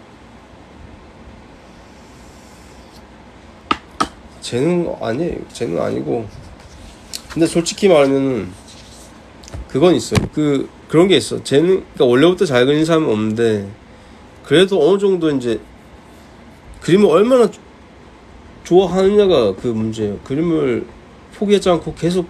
재능 아니에요. 재능 아니고. 근데 솔직히 말하면은 그건 있어요. 그런 게 있어. 재능, 그러니까 원래부터 잘 그리는 사람은 없는데 그래도 어느 정도 이제 그림을 얼마나 좋아하느냐가 그 문제예요. 그림을 포기하지 않고 계속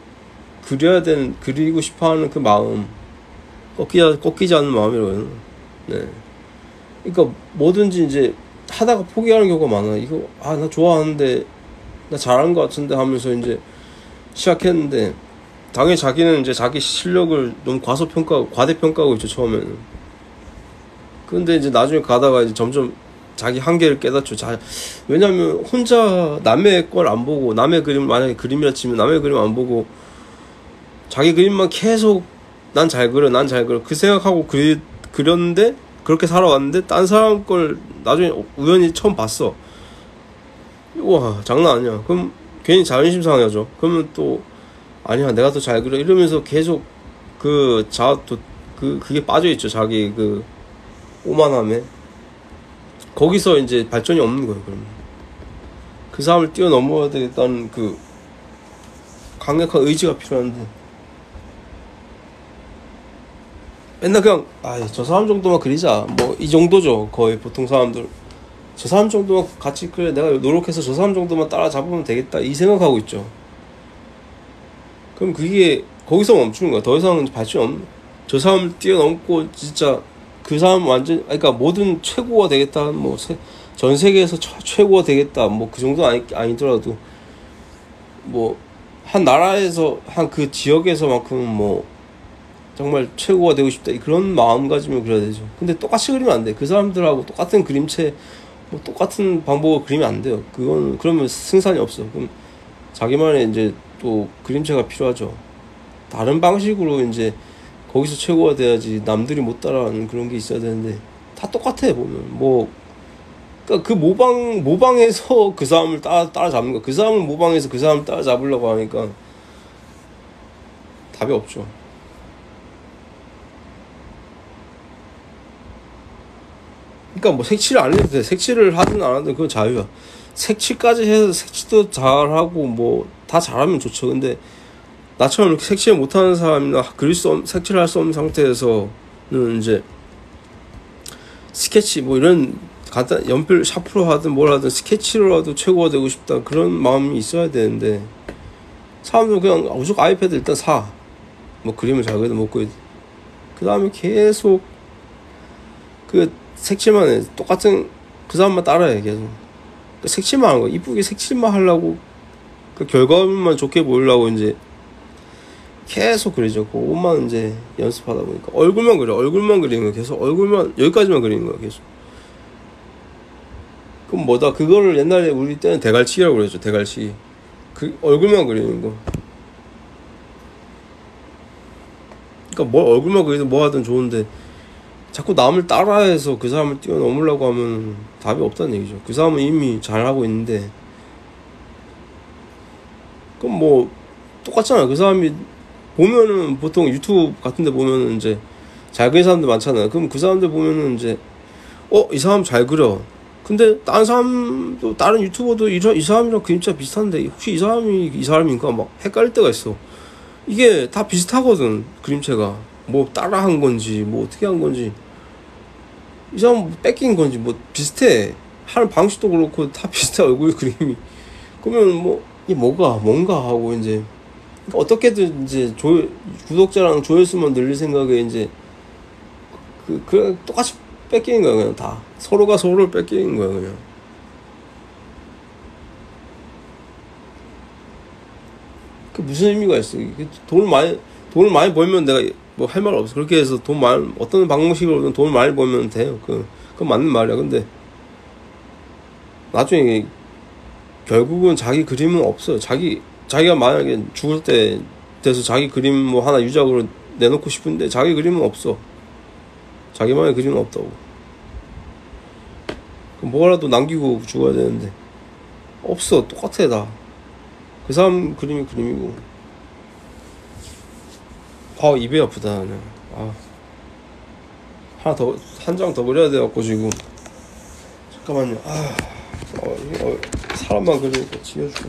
그리고 싶어하는 그 마음, 꺾이지 않는 마음이라고요. 네. 그러니까 뭐든지 이제 하다가 포기하는 경우가 많아. 나 좋아하는데 나 잘하는 것 같은데 하면서 이제 시작했는데 당연히 자기는 이제 자기 실력을 너무 과대평가하고 있죠. 처음에는 근데 이제 나중에 가다가 이제 점점 자기 한계를 깨닫죠. 왜냐면 혼자 남의 걸 안 보고, 남의 그림, 만약에 그림이라 치면 남의 그림 안 보고 자기 그림만 계속 난 잘 그려, 난 잘 그려 그 생각하고 그렸는데, 그렇게 살아왔는데 딴 사람 걸 나중에 우연히 처음 봤어. 우와, 장난 아니야. 그럼 괜히 자존심 상하죠. 그러면 또 아니야, 내가 더 잘 그려 이러면서 계속 그게 빠져있죠. 자기 그 오만함에. 거기서 이제 발전이 없는 거예요. 그러면 그 사람을 뛰어넘어야 되겠다는 그 강력한 의지가 필요한데, 맨날 그냥 저 사람 정도만 그리자, 뭐 이 정도죠. 거의 보통 사람들 저 사람 정도만 같이 그래, 내가 노력해서 저 사람 정도만 따라잡으면 되겠다 이 생각하고 있죠. 그럼 그게 거기서 멈추는 거야. 더 이상 발전이 없는 거야. 저 사람을 뛰어넘고 진짜 그 사람 완전, 그러니까 모든 최고가 되겠다, 뭐 전 세계에서 최고가 되겠다, 뭐 그 정도 아니더라도 뭐 한 나라에서, 한 그 지역에서만큼은 뭐 정말 최고가 되고 싶다, 그런 마음가짐을 그려야 되죠. 근데 똑같이 그리면 안 돼. 그 사람들하고 똑같은 그림체, 뭐 똑같은 방법으로 그리면 안 돼요. 그러면 승산이 없어. 그럼 자기만의 이제 또 그림체가 필요하죠. 다른 방식으로 이제 거기서 최고가 돼야지, 남들이 못 따라하는 그런 게 있어야 되는데 다 똑같아 보면. 뭐 그러니까 그 모방해서 그 사람을 따라잡는 거야. 그 사람을 모방해서 그 사람을 따라잡으려고 하니까 답이 없죠. 그러니까 뭐 색칠을 안 해도 돼. 색칠을 하든 안 하든 그건 자유야. 색칠까지 해서 색칠도 잘하고 뭐 다 잘하면 좋죠. 근데 나처럼 이렇게 색칠 못하는 사람이나 색칠할 수 없는 상태에서는 이제 스케치 뭐 이런 간단 연필 샤프로 하든 뭘 하든 스케치로라도 최고가 되고 싶다, 그런 마음이 있어야 되는데, 사람들은 그냥 무조건 아이패드 일단 사. 뭐 그림을 잘 그리든 못 그리든 그 다음에 계속 그 색칠만 해. 똑같은 그 사람만 따라해 계속. 그러니까 색칠만 하는 거야. 이쁘게 색칠만 하려고, 그 결과물만 좋게 보이려고 이제 계속 그리죠. 그 옷만 이제 연습하다 보니까 얼굴만 그리는 거야. 계속 얼굴만, 여기까지만 그리는 거야 계속. 그럼 뭐다, 그거를 옛날에 우리 때는 대갈치기라고 그랬죠. 대갈치기. 그 얼굴만 그리는 거. 그러니까 뭐 얼굴만 그리든 뭐 하든 좋은데, 자꾸 남을 따라해서 그 사람을 뛰어넘으려고 하면 답이 없다는 얘기죠. 그 사람은 이미 잘하고 있는데, 그럼 뭐 똑같잖아요. 그 사람이 보면은, 보통 유튜브 같은 데 보면은 이제 잘 그리는 사람들 많잖아요. 그럼 그 사람들 보면은 이제 이 사람 잘 그려. 근데 다른 사람도, 다른 유튜버도 이 사람이랑 그림자 비슷한데 혹시 이 사람인가 막 헷갈릴 때가 있어. 이게 다 비슷하거든. 그림체가 뭐 따라한 건지 뭐 어떻게 한 건지, 이 사람 뭐 뺏긴 건지 뭐 비슷해. 하는 방식도 그렇고 다 비슷해, 얼굴 그림이. 그러면 뭐 이게 뭔가 하고 이제 어떻게든 이제 구독자랑 조회수만 늘릴 생각에 이제 그 똑같이 뺏기는 거야. 그냥 다 서로가 서로를 뺏기는 거야 그냥. 그 무슨 의미가 있어? 돈을 많이 벌면 내가 뭐 할 말 없어. 그렇게 해서 어떤 방식으로든 돈을 많이 벌면 돼요. 그건 맞는 말이야. 근데 나중에 결국은 자기 그림은 없어요. 자기가 만약에 죽을 때 돼서 자기 그림 뭐 하나 유작으로 내놓고 싶은데 자기 그림은 없어. 자기만의 그림은 없다고. 그럼 뭐라도 남기고 죽어야 되는데 없어. 똑같아 다. 그 사람 그림이 그림이고. 입이 아프다 그냥. 한 장 더 그려야 돼갖고 지금. 잠깐만요. 사람만 그리니까 지겨주고.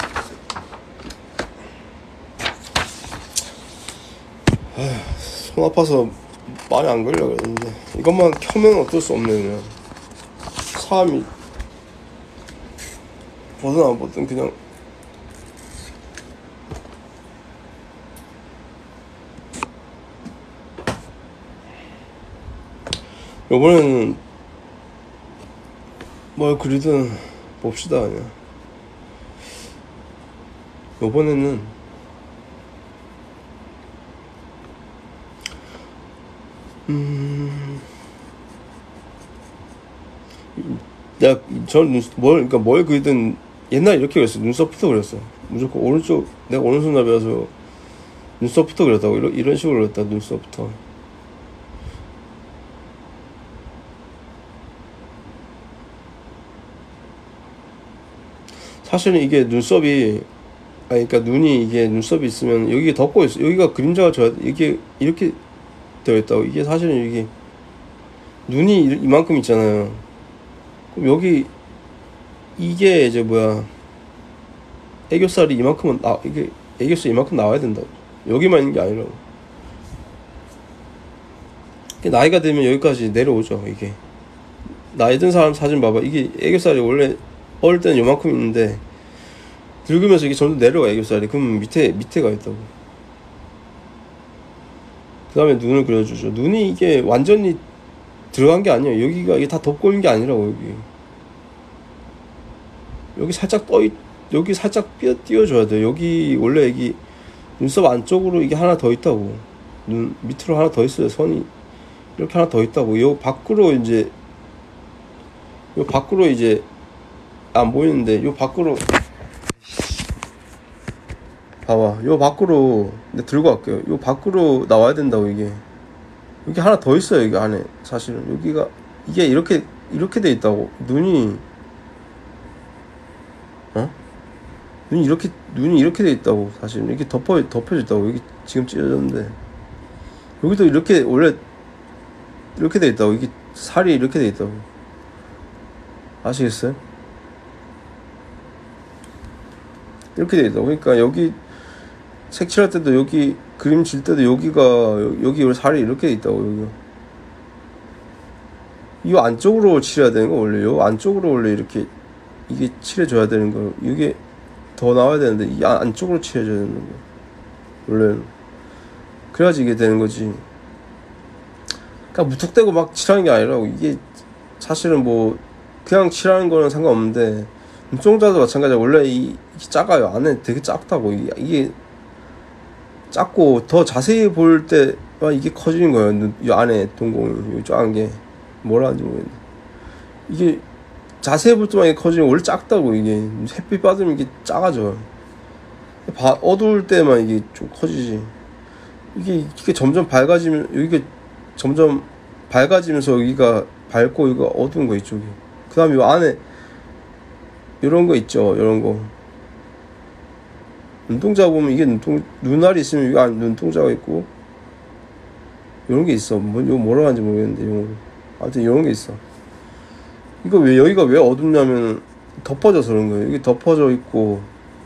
손 아파서 많이 안 그리려고 그랬는데 이것만 켜면 어쩔 수 없네. 그냥 사람이 보든 안 보든 그냥. 요번에는 뭘 그리든 봅시다 그냥. 요번에는 내가 그러니까 뭘 그리든 옛날에 이렇게 그렸어. 눈썹부터 그렸어. 무조건 오른쪽, 내가 오른손 나비라서 눈썹부터 그렸다고. 이런 식으로 그렸다, 눈썹부터. 사실은 이게 눈썹이, 그러니까 눈이, 이게 눈썹이 있으면 여기 덮고 있어. 여기가 그림자가 이게 이렇게 되어 있다고. 이게 사실은 이게 눈이 이만큼 있잖아요. 그럼 여기 이게 이제 뭐야, 애교살이 이만큼은 이게 애교살 이만큼 나와야 된다고. 여기만 있는 게 아니라고. 나이가 되면 여기까지 내려오죠. 이게 나이 든 사람 사진 봐봐. 이게 애교살이 원래 어릴 때는 요만큼 있는데 늙으면서 이게 점점 내려가, 애교살이. 그럼 밑에가 있다고. 그 다음에 눈을 그려주죠. 눈이 이게 완전히 들어간 게 아니에요. 여기가 이게 다 덮고 있는 게 아니라고. 여기 살짝 여기 살짝 띄워줘야 돼요. 여기 원래 여기 눈썹 안쪽으로 이게 하나 더 있다고. 눈 밑으로 하나 더 있어요. 선이 이렇게 하나 더 있다고. 요 밖으로 이제 안 보이는데, 요 밖으로 봐봐. 요 밖으로 내가 들고 갈게요. 요 밖으로 나와야 된다고. 이게 여기 하나 더 있어요. 여기 안에 사실은 여기가 이게 이렇게 돼 있다고. 눈이 눈이 이렇게 돼 있다고. 사실은 이렇게 덮여져 있다고. 여기 지금 찢어졌는데 여기도 이렇게 원래 이렇게 돼 있다고. 이게 살이 이렇게 돼 있다고. 아시겠어요? 이렇게 돼 있다고. 그러니까 여기 색칠할 때도, 여기 그림 질 때도 여기 살이 이렇게 돼 있다고. 이 안쪽으로 칠해야 되는 거. 원래 요 안쪽으로 원래 이렇게 이게 칠해줘야 되는 거. 이게 더 나와야 되는데 이 안쪽으로 칠해줘야 되는 거. 원래는 그래야지 이게 되는 거지. 그러니까 무턱대고 막 칠하는 게 아니라고. 이게 사실은 뭐 그냥 칠하는 거는 상관없는데, 눈동자도 마찬가지야. 원래 이게 작아요. 안에 되게 작다고. 이게 작고 더 자세히 볼 때 이게 커지는 거예요. 이 안에 동공이, 이 작은 게 뭐라 하는지 모르겠네. 이게 자세히 볼 때만 이게 커지면 원래 작다고. 이게 햇빛 받으면 이게 작아져. 어두울 때만 이게 좀 커지지. 이게 점점 밝아지면, 여기가 점점 밝아지면서 여기가 밝고 여기가 어두운 거 이쪽이. 그 다음에 이 안에 이런 거 있죠. 이런 거. 눈동자 보면 이게 눈알이 있으면 여기 안에 눈동자가 있고 이런 게 있어. 이거 뭐라 하는지 모르겠는데, 아무튼 이런 게 있어. 여기가 왜 어둡냐면 덮어져서 그런 거예요. 여기 덮어져 있고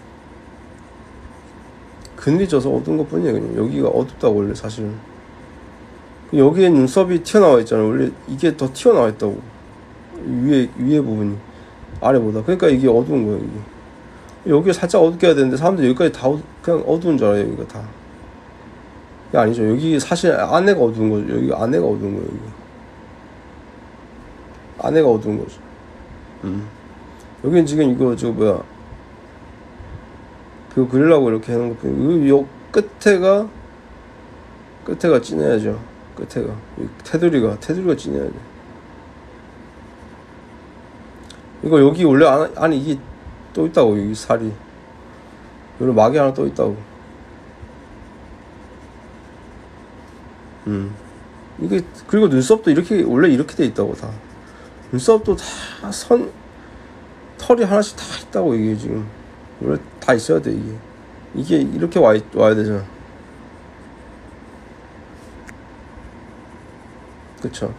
그늘이 져서 어두운 것 뿐이에요. 그냥 여기가 어둡다고. 원래 사실은 여기에 눈썹이 튀어나와 있잖아요. 원래 이게 더 튀어나와 있다고. 위에 부분이 아래보다. 그러니까 이게 어두운 거예요. 여기가 살짝 어둡게 해야 되는데 사람들이 여기까지 다 그냥 어두운 줄 알아요. 여기가 다. 이게 아니죠. 여기 사실 안에가 어두운 거죠. 여기가 안에가 어두운 거예요. 여기. 안에가 어두운 거죠. 여기는 지금 그거 그리려고 이렇게 해놓은 것 뿐이고, 요 끝에가 진해야죠. 끝에가 테두리가 진해야 돼. 여기 원래 안에 이게 또 있다고. 여기 살이 여기 막이 하나 또 있다고. 이게, 그리고 눈썹도 원래 이렇게 돼 있다고. 다 눈썹도 다 털이 하나씩 다 있다고. 이게 지금 원래 다 있어야 돼. 이게 이렇게 와야 되잖아. 그쵸?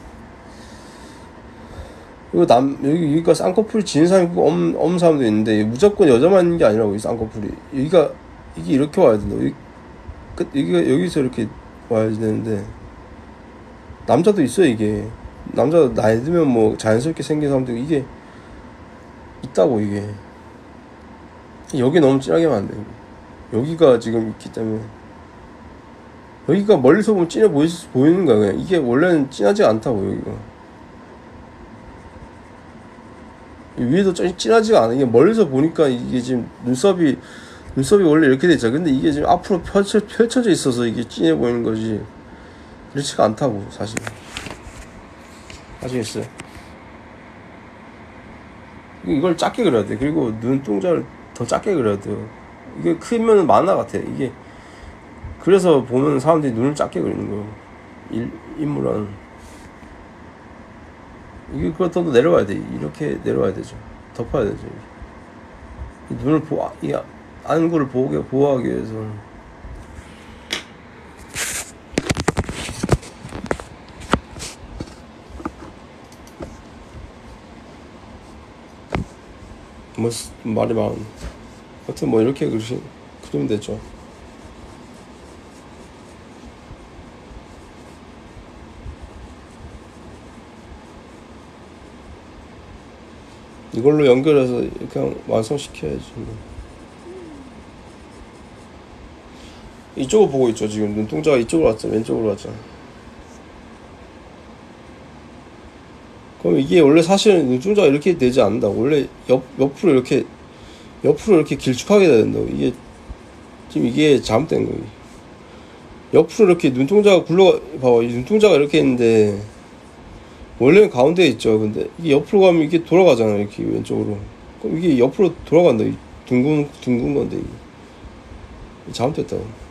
여기가 쌍꺼풀이 지는 사람이 있고 없는 사람도 있는데, 무조건 여자만 있는 게 아니라고. 이 쌍꺼풀이 이게 이렇게 와야 된다. 여기서 이렇게 와야 되는데, 남자도 있어요. 이게 남자도 나이 들면 뭐 자연스럽게 생긴 사람도 이게 있다고. 이게 여기 너무 진하게 하면 안 돼. 여기가 지금 있기 때문에, 여기가 멀리서 보면 진해 보이는 거야. 그냥 이게 원래는 진하지 않다고. 여기가 위에도 진하지가 않아. 이게 멀리서 보니까 이게 지금 눈썹이 원래 이렇게 돼 있잖아. 근데 이게 지금 앞으로 펼쳐져 있어서 이게 진해 보이는 거지, 그렇지가 않다고. 사실 아시겠어요? 이걸 작게 그려야 돼. 그리고 눈동자를 더 작게 그려야 돼요. 이게 크면 만화 같아. 이게 그래서 보면 사람들이 눈을 작게 그리는 거예요. 인물은 이게 그렇다고 내려와야 돼. 이렇게 내려와야 되죠. 덮어야 되죠. 눈을 이 안구를 보호하기 위해서. 뭐 말이 많은. 하여튼 뭐 이렇게 그리면 되죠. 이걸로 연결해서 그냥 완성시켜야지. 이쪽을 보고 있죠. 지금 눈동자가 이쪽으로 왔죠. 왼쪽으로 왔죠. 그럼 이게 원래 사실은 눈동자가 이렇게 되지 않는다. 원래 옆으로 이렇게 길쭉하게 돼야 된다고. 이게 지금 이게 잘못된 거예요. 옆으로 이렇게 눈동자가 봐봐. 이 눈동자가 이렇게 있는데 원래는 가운데에 있죠. 근데 이게 옆으로 가면 이게 돌아가잖아. 이렇게 왼쪽으로. 그럼 이게 옆으로 돌아간다. 이 둥근 건데 이게 잘못됐다고.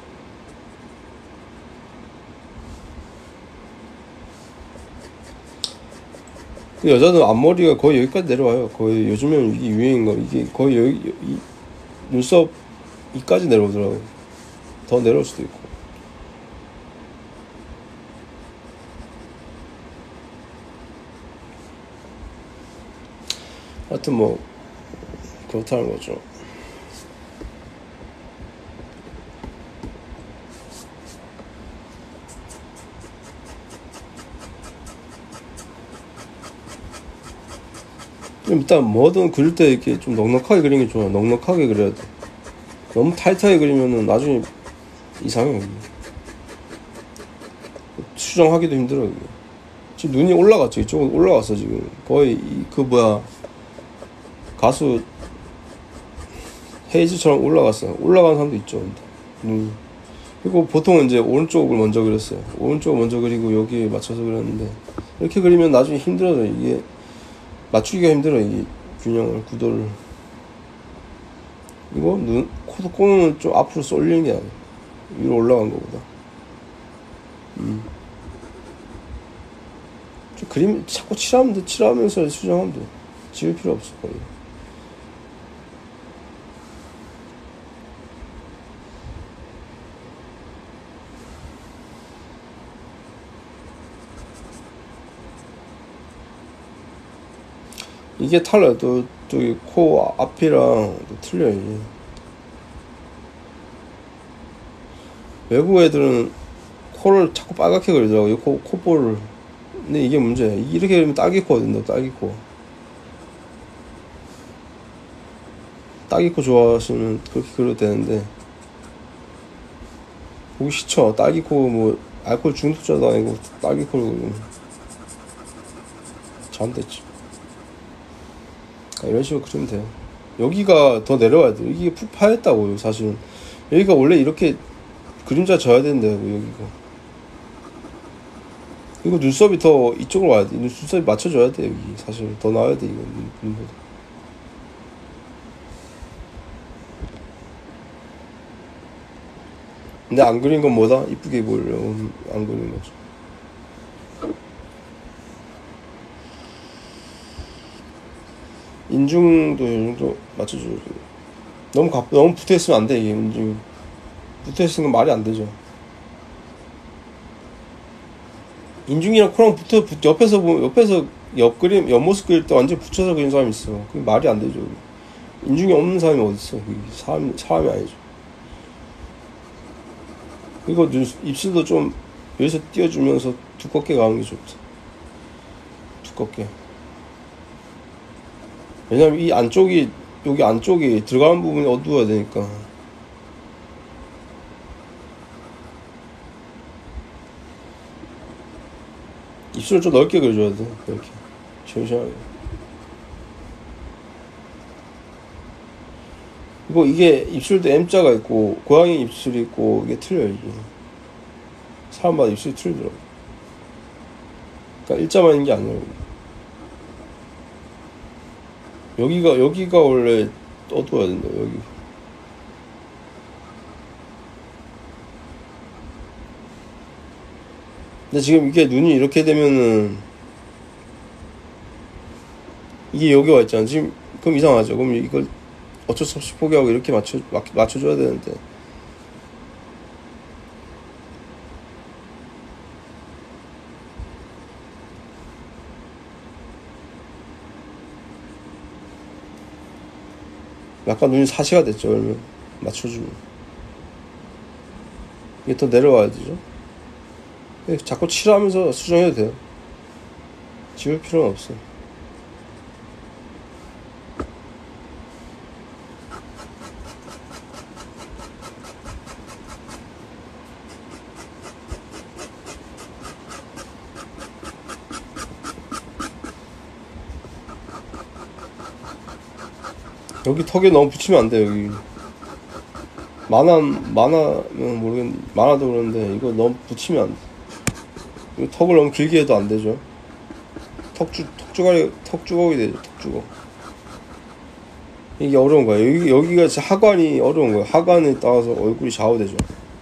그 여자는 앞머리가 거의 여기까지 내려와요. 거의 요즘에는 이게 유행인 거. 이게 거의 여기 눈썹 이까지 내려오더라고. 더 내려올 수도 있고. 하여튼 뭐 그렇다는 거죠. 일단 뭐든 그릴 때 이렇게 좀 넉넉하게 그리는 게 좋아. 넉넉하게 그려야 돼. 너무 타이트하게 그리면은 나중에 이상해. 수정하기도 힘들어. 이게. 지금 눈이 올라갔죠. 이쪽은 올라갔어 지금. 거의 가수 헤이즈처럼 올라갔어. 올라간 사람도 있죠. 눈. 그리고 보통은 이제 오른쪽을 먼저 그렸어요. 오른쪽을 먼저 그리고 여기에 맞춰서 그렸는데 이렇게 그리면 나중에 힘들어져. 이게 맞추기가 힘들어. 이 균형을, 구도를. 이거 코는 좀 앞으로 쏠리는 게 아니야. 위로 올라간 거보다. 좀 그림 자꾸 칠하면서 수정하면 돼. 지울 필요 없어 거의. 이게 달라요. 또 저기 코 앞이랑 또 틀려. 이게 외국 애들은 코를 자꾸 빨갛게 그리더라고. 코볼을. 근데 이게 문제야. 이렇게 그리면 딸기코가 된다. 딸기코. 딸기코 좋아하시면 그렇게 그려도 되는데 보기 싫죠. 딸기코 뭐 알코올 중독자도 아니고 딸기코를 그리면 잘못됐지. 이런 식으로 그리면 돼요. 여기가 더 내려와야 돼. 이게 푹 파였다고. 사실은 여기가 원래 이렇게 그림자 져야 된다고. 여기가 이거 눈썹이 더 이쪽으로 와야 돼. 눈썹이 맞춰줘야 돼. 여기 사실 더 나와야 돼. 이거 눈보다. 근데 안 그린 건 뭐다? 이쁘게 보이려고 안 그린 거죠. 인중도 이 정도 맞춰줘야 돼. 너무 붙어있으면 안 돼. 이게 인중 붙어있으면 말이 안 되죠. 인중이랑 코랑 옆에서 보면 옆모습 그릴 때 완전 붙여서 그린 사람이 있어. 그게 말이 안 되죠. 인중이 없는 사람이 어딨어. 사람이 아니죠. 이거 입술도 좀 여기서 띄워주면서 두껍게 가는 게 좋다. 두껍게. 왜냐면 여기 안쪽이 들어가는 부분이 어두워야 되니까. 입술을 좀 넓게 그려줘야 돼. 이렇게. 시원시원하게. 그리고 이게 입술도 M자가 있고, 고양이 입술이 있고, 이게 틀려요, 이게. 사람마다 입술이 틀리더라고. 그러니까 일자만 있는 게 아니라. 여기가 원래 떠둬야 된다. 여기. 근데 지금 이게 눈이 이렇게 되면은 이게 여기 와 있잖아. 지금 그럼 이상하죠. 그럼 이걸 어쩔 수 없이 포기하고 이렇게 맞춰줘야 되는데. 약간 눈이 사시가 됐죠. 그러면 맞춰주면 이게 더 내려와야 되죠. 자꾸 칠하면서 수정해도 돼요. 지울 필요는 없어요. 여기 턱에 너무 붙이면 안 돼요. 여기 만화는 모르겠는데, 만화도 그러는데 이거 너무 붙이면 안 돼. 이거 턱을 너무 길게 해도 안 되죠. 턱주걱이 되죠. 턱주걱. 이게 어려운 거야. 여기가 진짜 하관이 어려운 거야. 하관에 따라서 얼굴이 좌우되죠.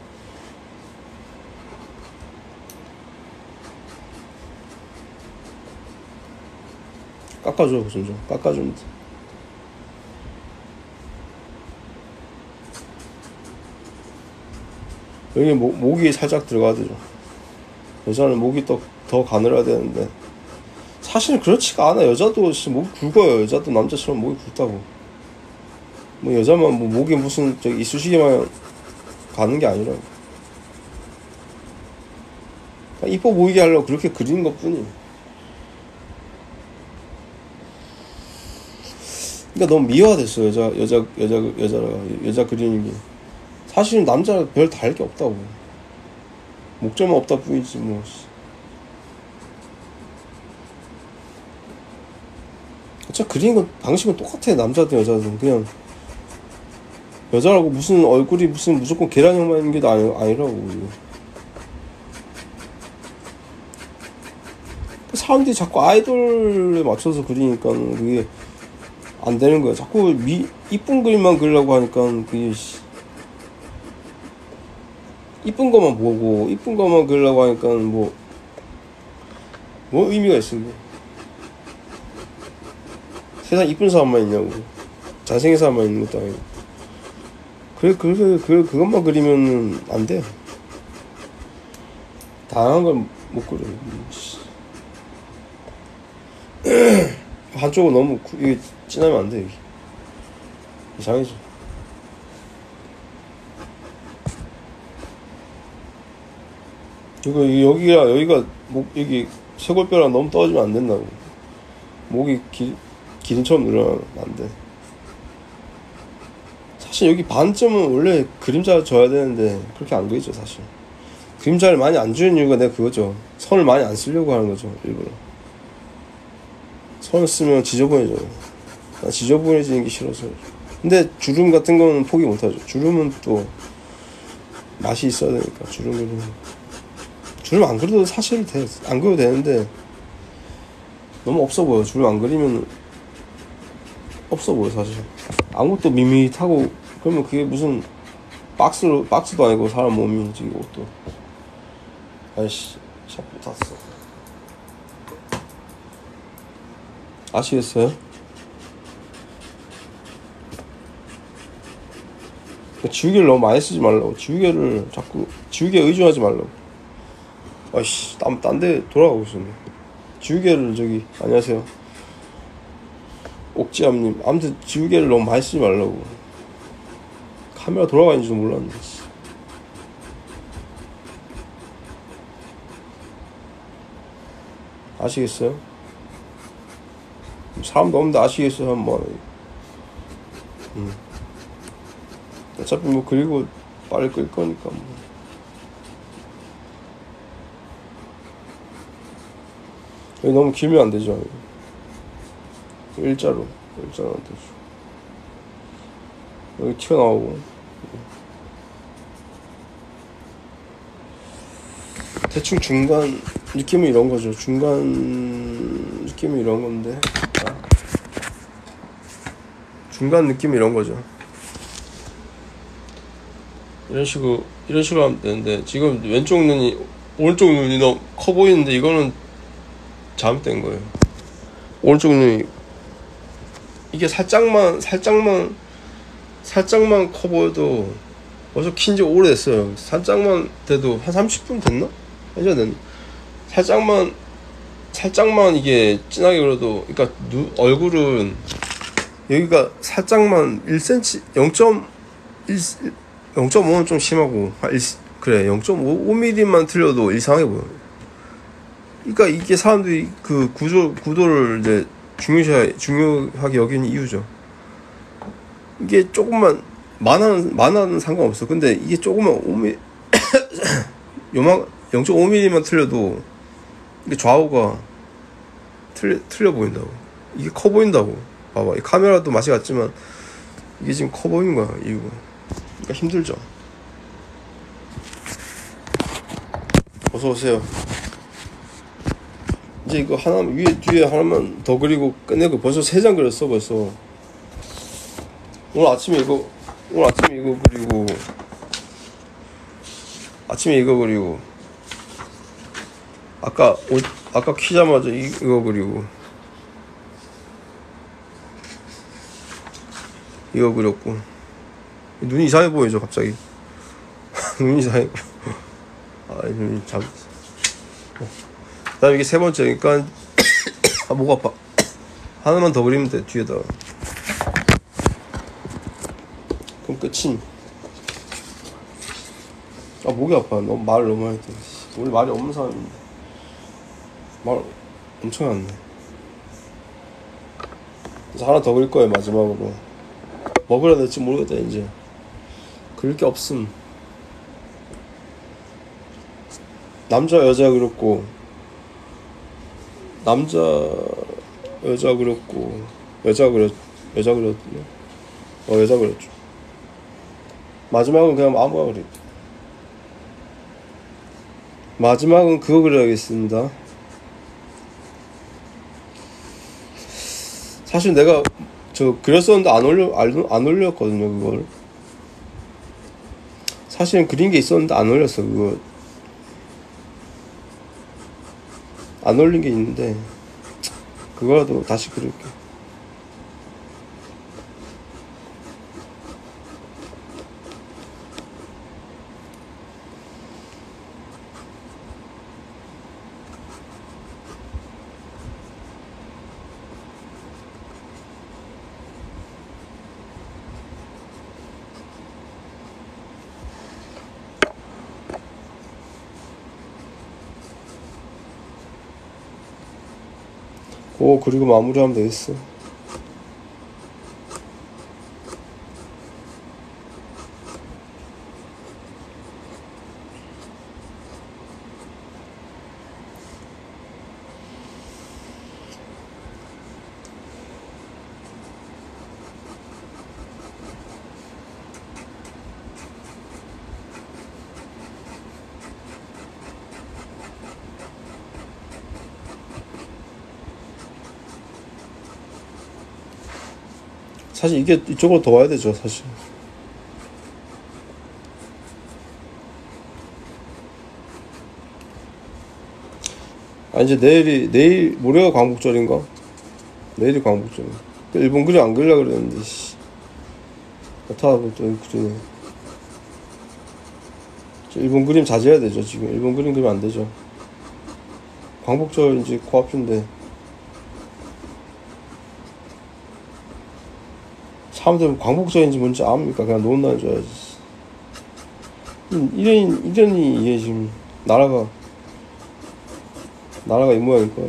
깎아줘. 좀 깎아주면 돼. 여기 목이 살짝 들어가야 되죠. 여자는 목이 더 가늘어야 되는데 사실은 그렇지가 않아. 여자도 목이 굵어요. 여자도 남자처럼 목이 굵다고. 뭐 여자만 뭐 목이 무슨 저기 이쑤시개만 가는 게 아니라 이뻐 보이게 하려고 그렇게 그리는 것 뿐이에요. 그러니까 너무 미화됐어. 여자 그리는 게. 사실은 남자 별 다를 게 없다고. 목젖만 없다 뿐이지 뭐. 진짜 그리는 건 방식은 똑같아. 남자든 여자든. 그냥 여자라고 무슨 얼굴이 무조건 계란형만 있는 게 아니라고. 사람들이 자꾸 아이돌에 맞춰서 그리니까 그게 안 되는 거야. 자꾸 이쁜 그림만 그리려고 하니까 그게 이쁜 것만 보고 이쁜 것만 그리려고 하니까 뭐 의미가 있어. 세상 이쁜 사람만 있냐고. 잘생긴 사람만 있는 것도 아니고. 그것만 그리면 안 돼. 다양한 걸 못 그려. 한쪽은 너무 이게 진하면 안 돼. 여기 이상해져. 여기가 여기 쇄골뼈랑 너무 떨어지면 안 된다고. 목이 기린처럼 늘어나면 안 돼. 사실 여기 반점은 원래 그림자 줘야 되는데 그렇게 안 그리죠. 사실 그림자를 많이 안 주는 이유가 내가 그거죠. 선을 많이 안 쓰려고 하는 거죠. 일부러 선을 쓰면 지저분해져요. 나 지저분해지는 게 싫어서. 근데 주름 같은 거는 포기 못하죠. 주름은 또 맛이 있어야 되니까. 주름 안 그려도 사실 안 그려도 되는데 너무 없어 보여. 주름 안 그리면 없어 보여. 사실 아무것도 밋밋하고 그러면 그게 무슨 박스도 아니고 사람 몸이 지금 옷도. 아이씨 샤프 탔어. 아시겠어요? 지우개를 너무 많이 쓰지 말라고. 지우개에 의존하지 말라고. 아이씨 딴 데 돌아가고 있었네. 지우개를 안녕하세요 옥지암님. 아무튼 지우개를 너무 많이 쓰지 말라고. 카메라 돌아가는지도 몰랐는데. 아시겠어요? 사람도 없는데 아시겠어요? 한번. 어차피 뭐 그리고 빨리 끌 거니까 뭐. 여기 너무 길면 안 되죠. 일자로 안 되죠. 여기 튀어나오고. 대충 중간 느낌은 이런 거죠. 중간 느낌은 이런 건데. 중간 느낌 이런 거죠. 이런 식으로 하면 되는데, 지금 오른쪽 눈이 너무 커 보이는데, 이거는 잘못된 거예요. 오른쪽 눈이, 이게 살짝만 커 보여도, 벌써 킨지 오래됐어요. 살짝만 돼도, 한 30분 됐나? 해줘야 됐나? 살짝만 이게 진하게 그려도, 그러니까 얼굴은, 여기가 살짝만 1cm, 0.5는 좀 심하고, 그래, 0.5mm만 틀려도 이상해 보여. 그러니까 이게 사람들이 그 구도를 이제 중요하게 여기는 이유죠. 이게 조금만, 만화는 상관없어. 근데 이게 조금만 0.5mm만 틀려도, 이게 좌우가 틀려 보인다고. 이게 커 보인다고. 봐봐. 이 카메라도 맛이 같지만, 이게 지금 커 보이는 거야, 이유가. 그러니까 힘들죠. 어서오세요. 이제 이거 뒤에 하나만 더 그리고 끝내고, 벌써 3장 그렸어, 벌써. 오늘 아침에 이거 그리고, 아까 키자마자 이거 그리고, 이거 그렸고. 눈이 이상해 보이죠, 갑자기. 눈이 이상해 보여. 눈이 그 다음에 이게 3번째니까, 목 아파. 하나만 더 그리면 돼, 뒤에다. 그럼 끝임. 목이 아파. 말을 너무 많이 했더니. 원래 말이 없는 사람인데. 말 엄청 안 내. 그래서 하나 더 그릴 거예요, 마지막으로. 뭐 그려야 될지 모르겠다, 이제. 그릴 게 없음. 남자, 여자 그렸고, 여자 그렸죠. 여자 그렸죠. 마지막은 그냥 아무거나 그렸죠. 마지막은 그거 그려야겠습니다. 사실 내가 그렸었는데 안 올렸거든요, 그걸. 사실은 그린 게 있었는데 안 올렸어, 그거. 안 올린 게 있는데, 그거라도 다시 그릴게. 그리고 마무리하면 되겠어. 사실 이게 이쪽으로 더 와야 되죠, 사실. 이제 모레가 광복절인가? 내일이 광복절인가? 일본 그림 안 그리려고 그랬는데, 어떡하고 또 그리네. 일본 그림 자제해야 되죠, 지금. 일본 그림 그리면 안 되죠. 광복절 이제 코앞인데. 사람들은 광복절인지 뭔지 압니까? 그냥 노는 날인 줄 알지. 이런이 이게 지금 나라가 이 모양이니까.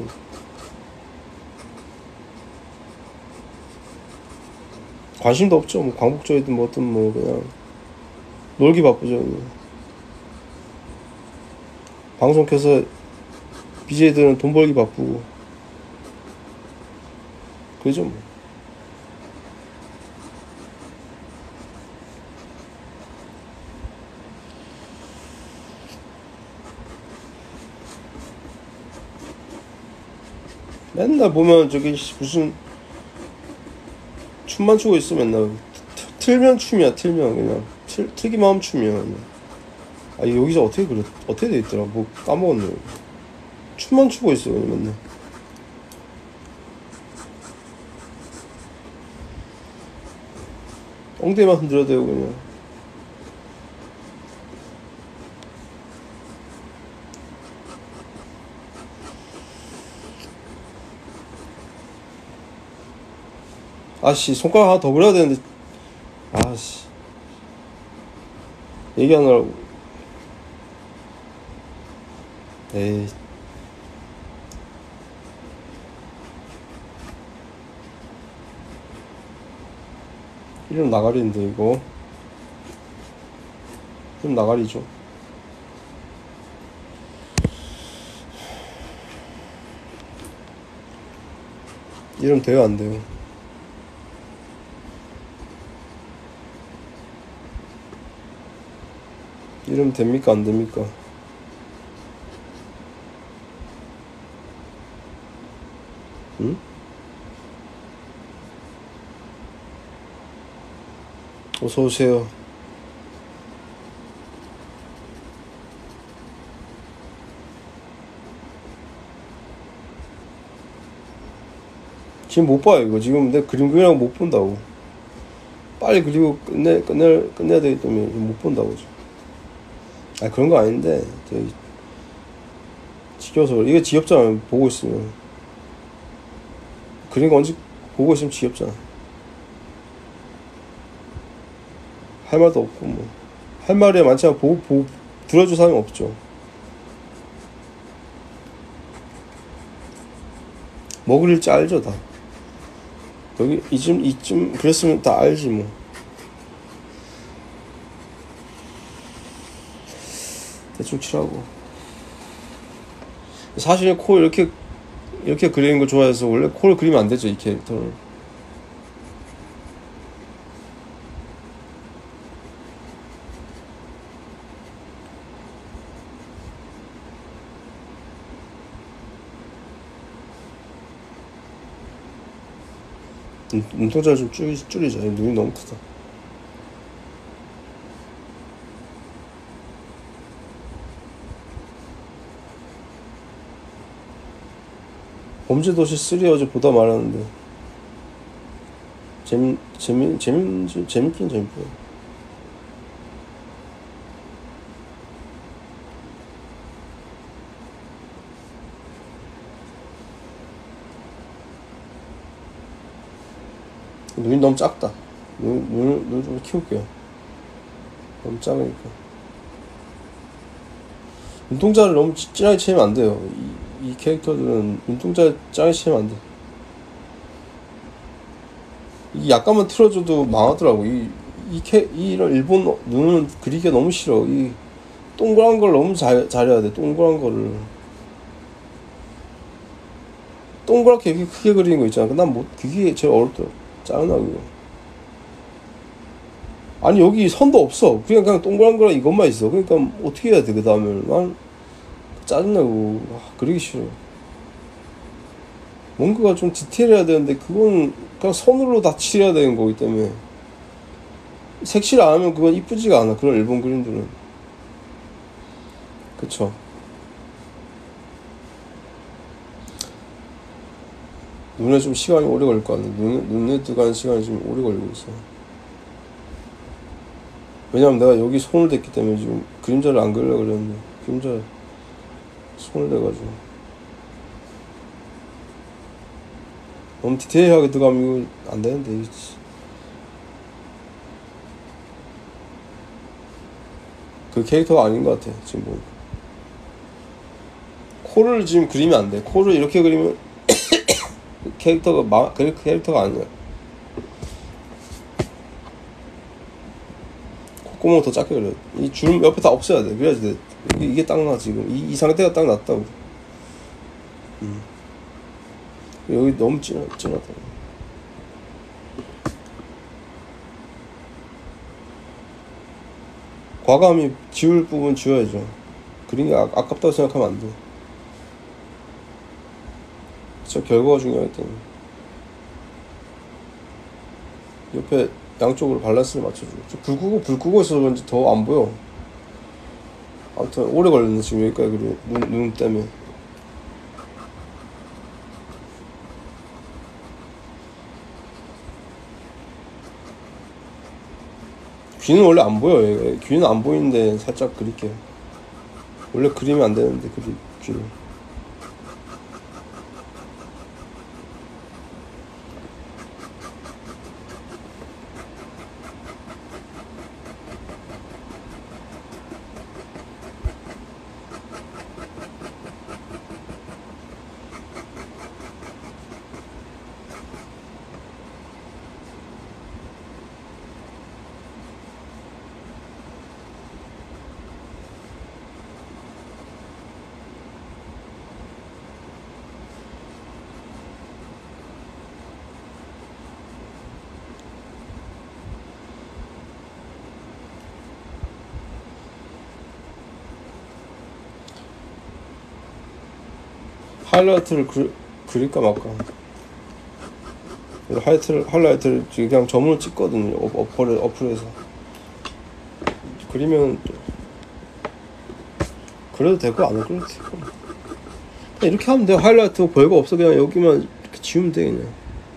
관심도 없죠. 뭐 광복절이든 뭐든 뭐 그냥 놀기 바쁘죠. 방송 켜서 BJ들은 돈 벌기 바쁘고 그죠 뭐. 맨날 보면 저기 무슨 춤만 추고 있어 맨날. 틀면 춤이야. 틀면 그냥 틀기만 하면 춤이야. 그냥. 아 여기서 어떻게 돼 있더라. 뭐 까먹었네. 춤만 추고 있어 그냥 맨날. 엉덩이만 흔들어야 되고 그냥. 아씨 손가락 하나 더 그려야 되는데. 아씨 얘기하느라고. 에이 이름 나가리인데 이거. 이름 나가리죠. 이름 돼요 안 돼요? 이름 됩니까 안 됩니까? 응? 어서 오세요. 지금 못 봐요 이거. 지금 내 그림 그리라고 못 본다고. 빨리 그리고 끝내야 되기 때문에 못 본다고 지금. 아 그런 거 아닌데 되게 지겨워서. 이게 지겹잖아 보고 있으면. 그린 거 언제 보고 있으면 지겹잖아. 할 말도 없고 뭐. 할 말이 많지만 들어줄 사람이 없죠. 뭐 그릴지 알죠 다. 여기 이쯤 그랬으면 다 알지 뭐. 대충 칠하고. 사실 코 이렇게 그리는 거 좋아해서 원래 코를 그리면 안 되죠 이 캐릭터를. 눈동자를 좀 줄이자. 눈이 너무 크다. 범죄도시 3 어제 보다 말았는데 재밌긴 재밌고. 눈이 너무 작다. 눈을 좀 키울게요. 너무 작으니까. 눈동자를 너무 진하게 치면 안 돼요. 이 캐릭터들은 눈동자 짱이 치면 안 돼. 이 약간만 틀어줘도 망하더라고. 이런 일본 눈은 그리기가 너무 싫어. 이 동그란 걸 너무 잘해야 돼. 동그란 거를. 동그랗게 이렇게 크게 그리는 거 있잖아. 난 뭐, 그게 제일 어렵더라고. 짜증나, 그거. 아니, 여기 선도 없어. 그냥 동그란 거랑 이것만 있어. 그러니까 어떻게 해야 돼, 그 다음에. 난 짜증나고. 그리기 싫어. 뭔가가 좀 디테일해야 되는데, 그건 그냥 선으로 다 칠해야 되는 거기 때문에. 색칠 안 하면 그건 이쁘지가 않아. 그런 일본 그림들은. 그쵸. 눈에 좀 시간이 오래 걸릴 것 같네. 눈에 들어가는 시간이 좀 오래 걸리고 있어. 왜냐면 내가 여기 손을 댔기 때문에 지금 그림자를 안 그리려고 그랬는데, 그림자 손을 대가지고. 너무 디테일하게 들어가면 이거 안 되는데, 이거. 그 캐릭터가 아닌 것 같아, 지금 보니까. 코를 지금 그리면 안 돼. 코를 이렇게 그리면 캐릭터가 아니야. 콧구멍 더 작게 그려. 이 줄 옆에 다 없애야 돼. 그래야지 돼. 이게 딱 나, 지금. 이 상태가 딱 낫다고. 여기 너무 진하다. 과감히 지울 부분 지워야죠. 그린 게 아깝다고 생각하면 안 돼. 진짜 결과가 중요하기 때문에. 옆에 양쪽으로 밸런스를 맞춰주고. 불 끄고 있어서 그런지 더 안 보여. 아무튼 오래 걸렸네 지금 여기까지. 그래 눈 때문에. 귀는 원래 안 보여. 얘가. 귀는 안 보이는데 살짝 그릴게요. 원래 그리면 안 되는데 귀를. 하이라이트를 그릴까 말까. 하이라이트를 그냥 점으로 찍거든요. 어플에서. 그리면 또 그래도 되고 안 그래도 되고. 그냥 이렇게 하면 돼. 하이라이트 별거 없어. 그냥 여기만 이렇게 지우면 돼. 그냥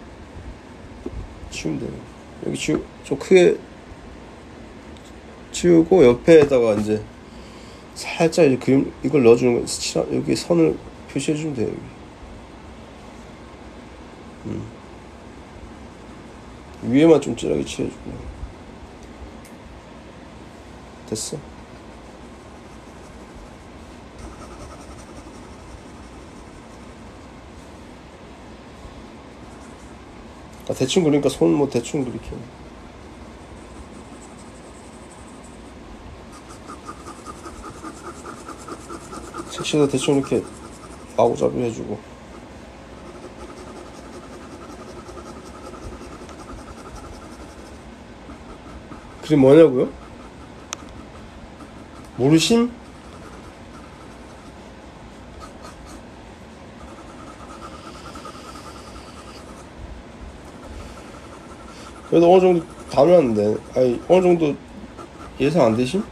지우면 돼. 여기 좀 크게 지우고 옆에다가 이제 살짝 이제 이걸 넣어주는 거. 여기 선을 표시해주면 돼요. 여기. 위에만 좀 진하게 칠해주고. 됐어. 대충 그리니까 손 뭐 대충 그렇게. 색칠도 대충 이렇게 마구잡이 해주고. 그게 뭐냐고요? 모르심? 그래도 어느 정도 담았는데. 아니 어느 정도 예상 안 되심?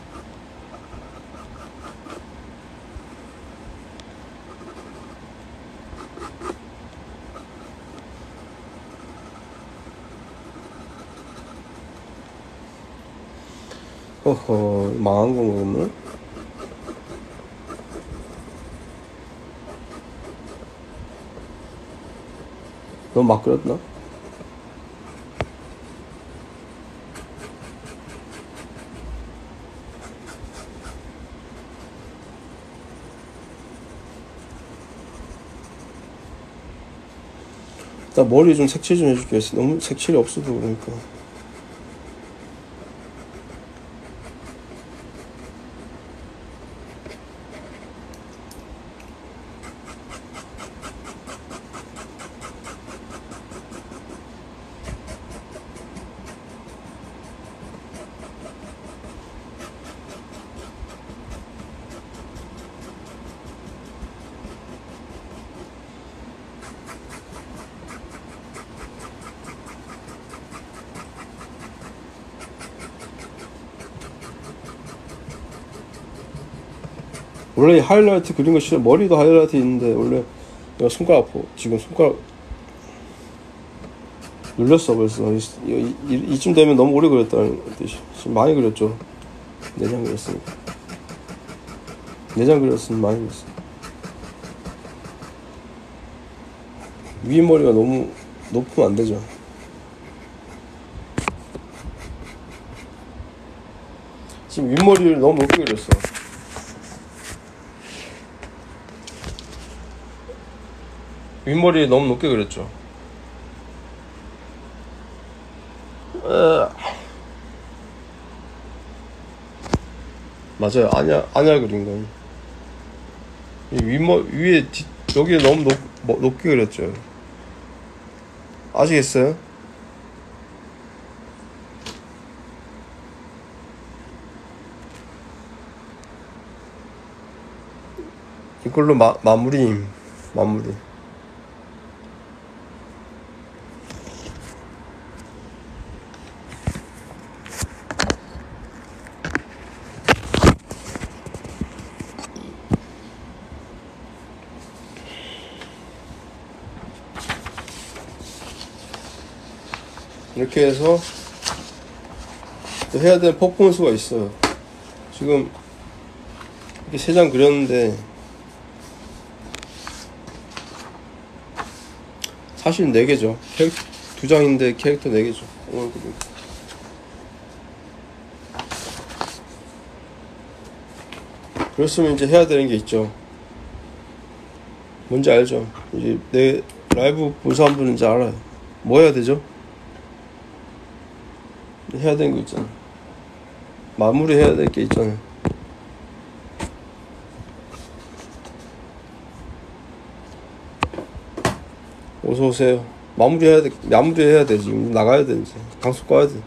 허허, 망한 건가 그러면? 너무 막 그렸나? 나 머리 좀 색칠 좀 해줄게. 너무 색칠이 없어도 그러니까. 원래 하이라이트 그린 거 싫어. 머리도 하이라이트 있는데 원래 내가 손가락 아파. 지금 손가락 눌렸어 벌써. 이쯤 되면 너무 오래 그렸다는 뜻이. 지금 많이 그렸죠. 내장 그렸으니까. 내장 그렸으면 많이 그렸어. 위 머리가 너무 높으면 안 되죠. 지금 윗머리를 너무 높게 그렸어. 윗머리 너무 높게 그렸죠. 맞아요. 아냐 그린 건. 위에 여기 너무 높게 그렸죠. 아시겠어요? 이걸로 마무리. 이렇게 해서 또 해야 되는 퍼포먼스가 있어요. 지금 이렇게 3장 그렸는데 사실 4개죠. 2장인데 캐릭터 4개죠. 오늘 그리고 그랬으면 이제 해야 되는 게 있죠. 뭔지 알죠? 이제 내 라이브 본 사람들은 이제 알아요. 뭐 해야 되죠? 해야 되는 거 있잖아. 마무리 해야 될 게 있잖아. 어서 오세요. 마무리 해야 되지. 나가야 돼 이제. 강습 가야 돼.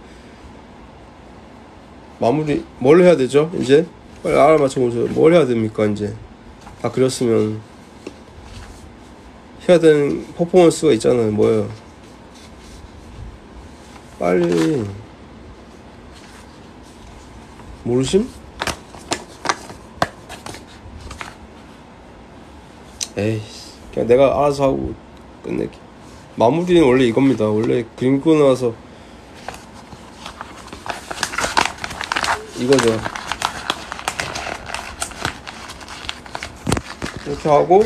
마무리 뭘 해야 되죠? 이제 빨리 알아맞혀 보세요. 뭘 해야 됩니까 이제? 다 그렸으면 해야 되는 퍼포먼스가 있잖아요. 뭐예요? 빨리. 모르심? 에이씨, 그냥 내가 알아서 하고 끝낼게. 마무리는 원래 이겁니다. 원래 그림 그고 나서 이거죠. 이렇게 하고,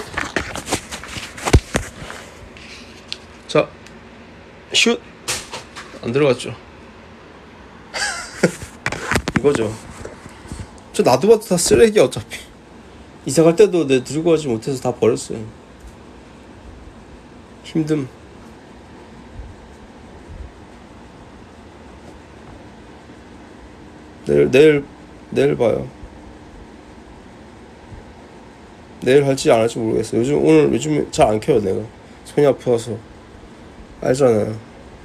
자, 슛! 안 들어갔죠. 이거죠. 저 나도 봐도 다 쓰레기야 어차피. 이사 갈 때도 내 들고 가지 못해서 다 버렸어요. 힘듦. 내일 봐요. 내일 할지 안 할지 모르겠어요. 요즘 잘 안 켜요. 내가 손이 아파서. 알잖아요.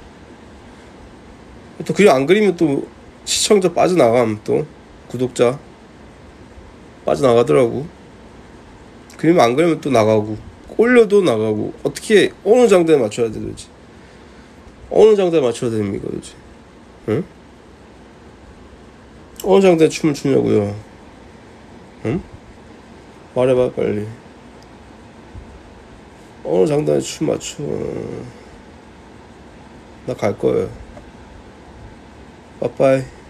또 그림 안 그리면 또 시청자 빠져나감. 또 구독자 빠져나가더라고. 그림 안 그리면 또 나가고, 올려도 나가고. 어떻게 어느 장단에 맞춰야 돼 도대체? 어느 장단에 맞춰야 됩니까 도대체? 응? 어느 장단에 춤을 추냐고요? 응? 말해봐 빨리. 어느 장단에 춤 맞춰? 나 갈 거예요. 빠빠이.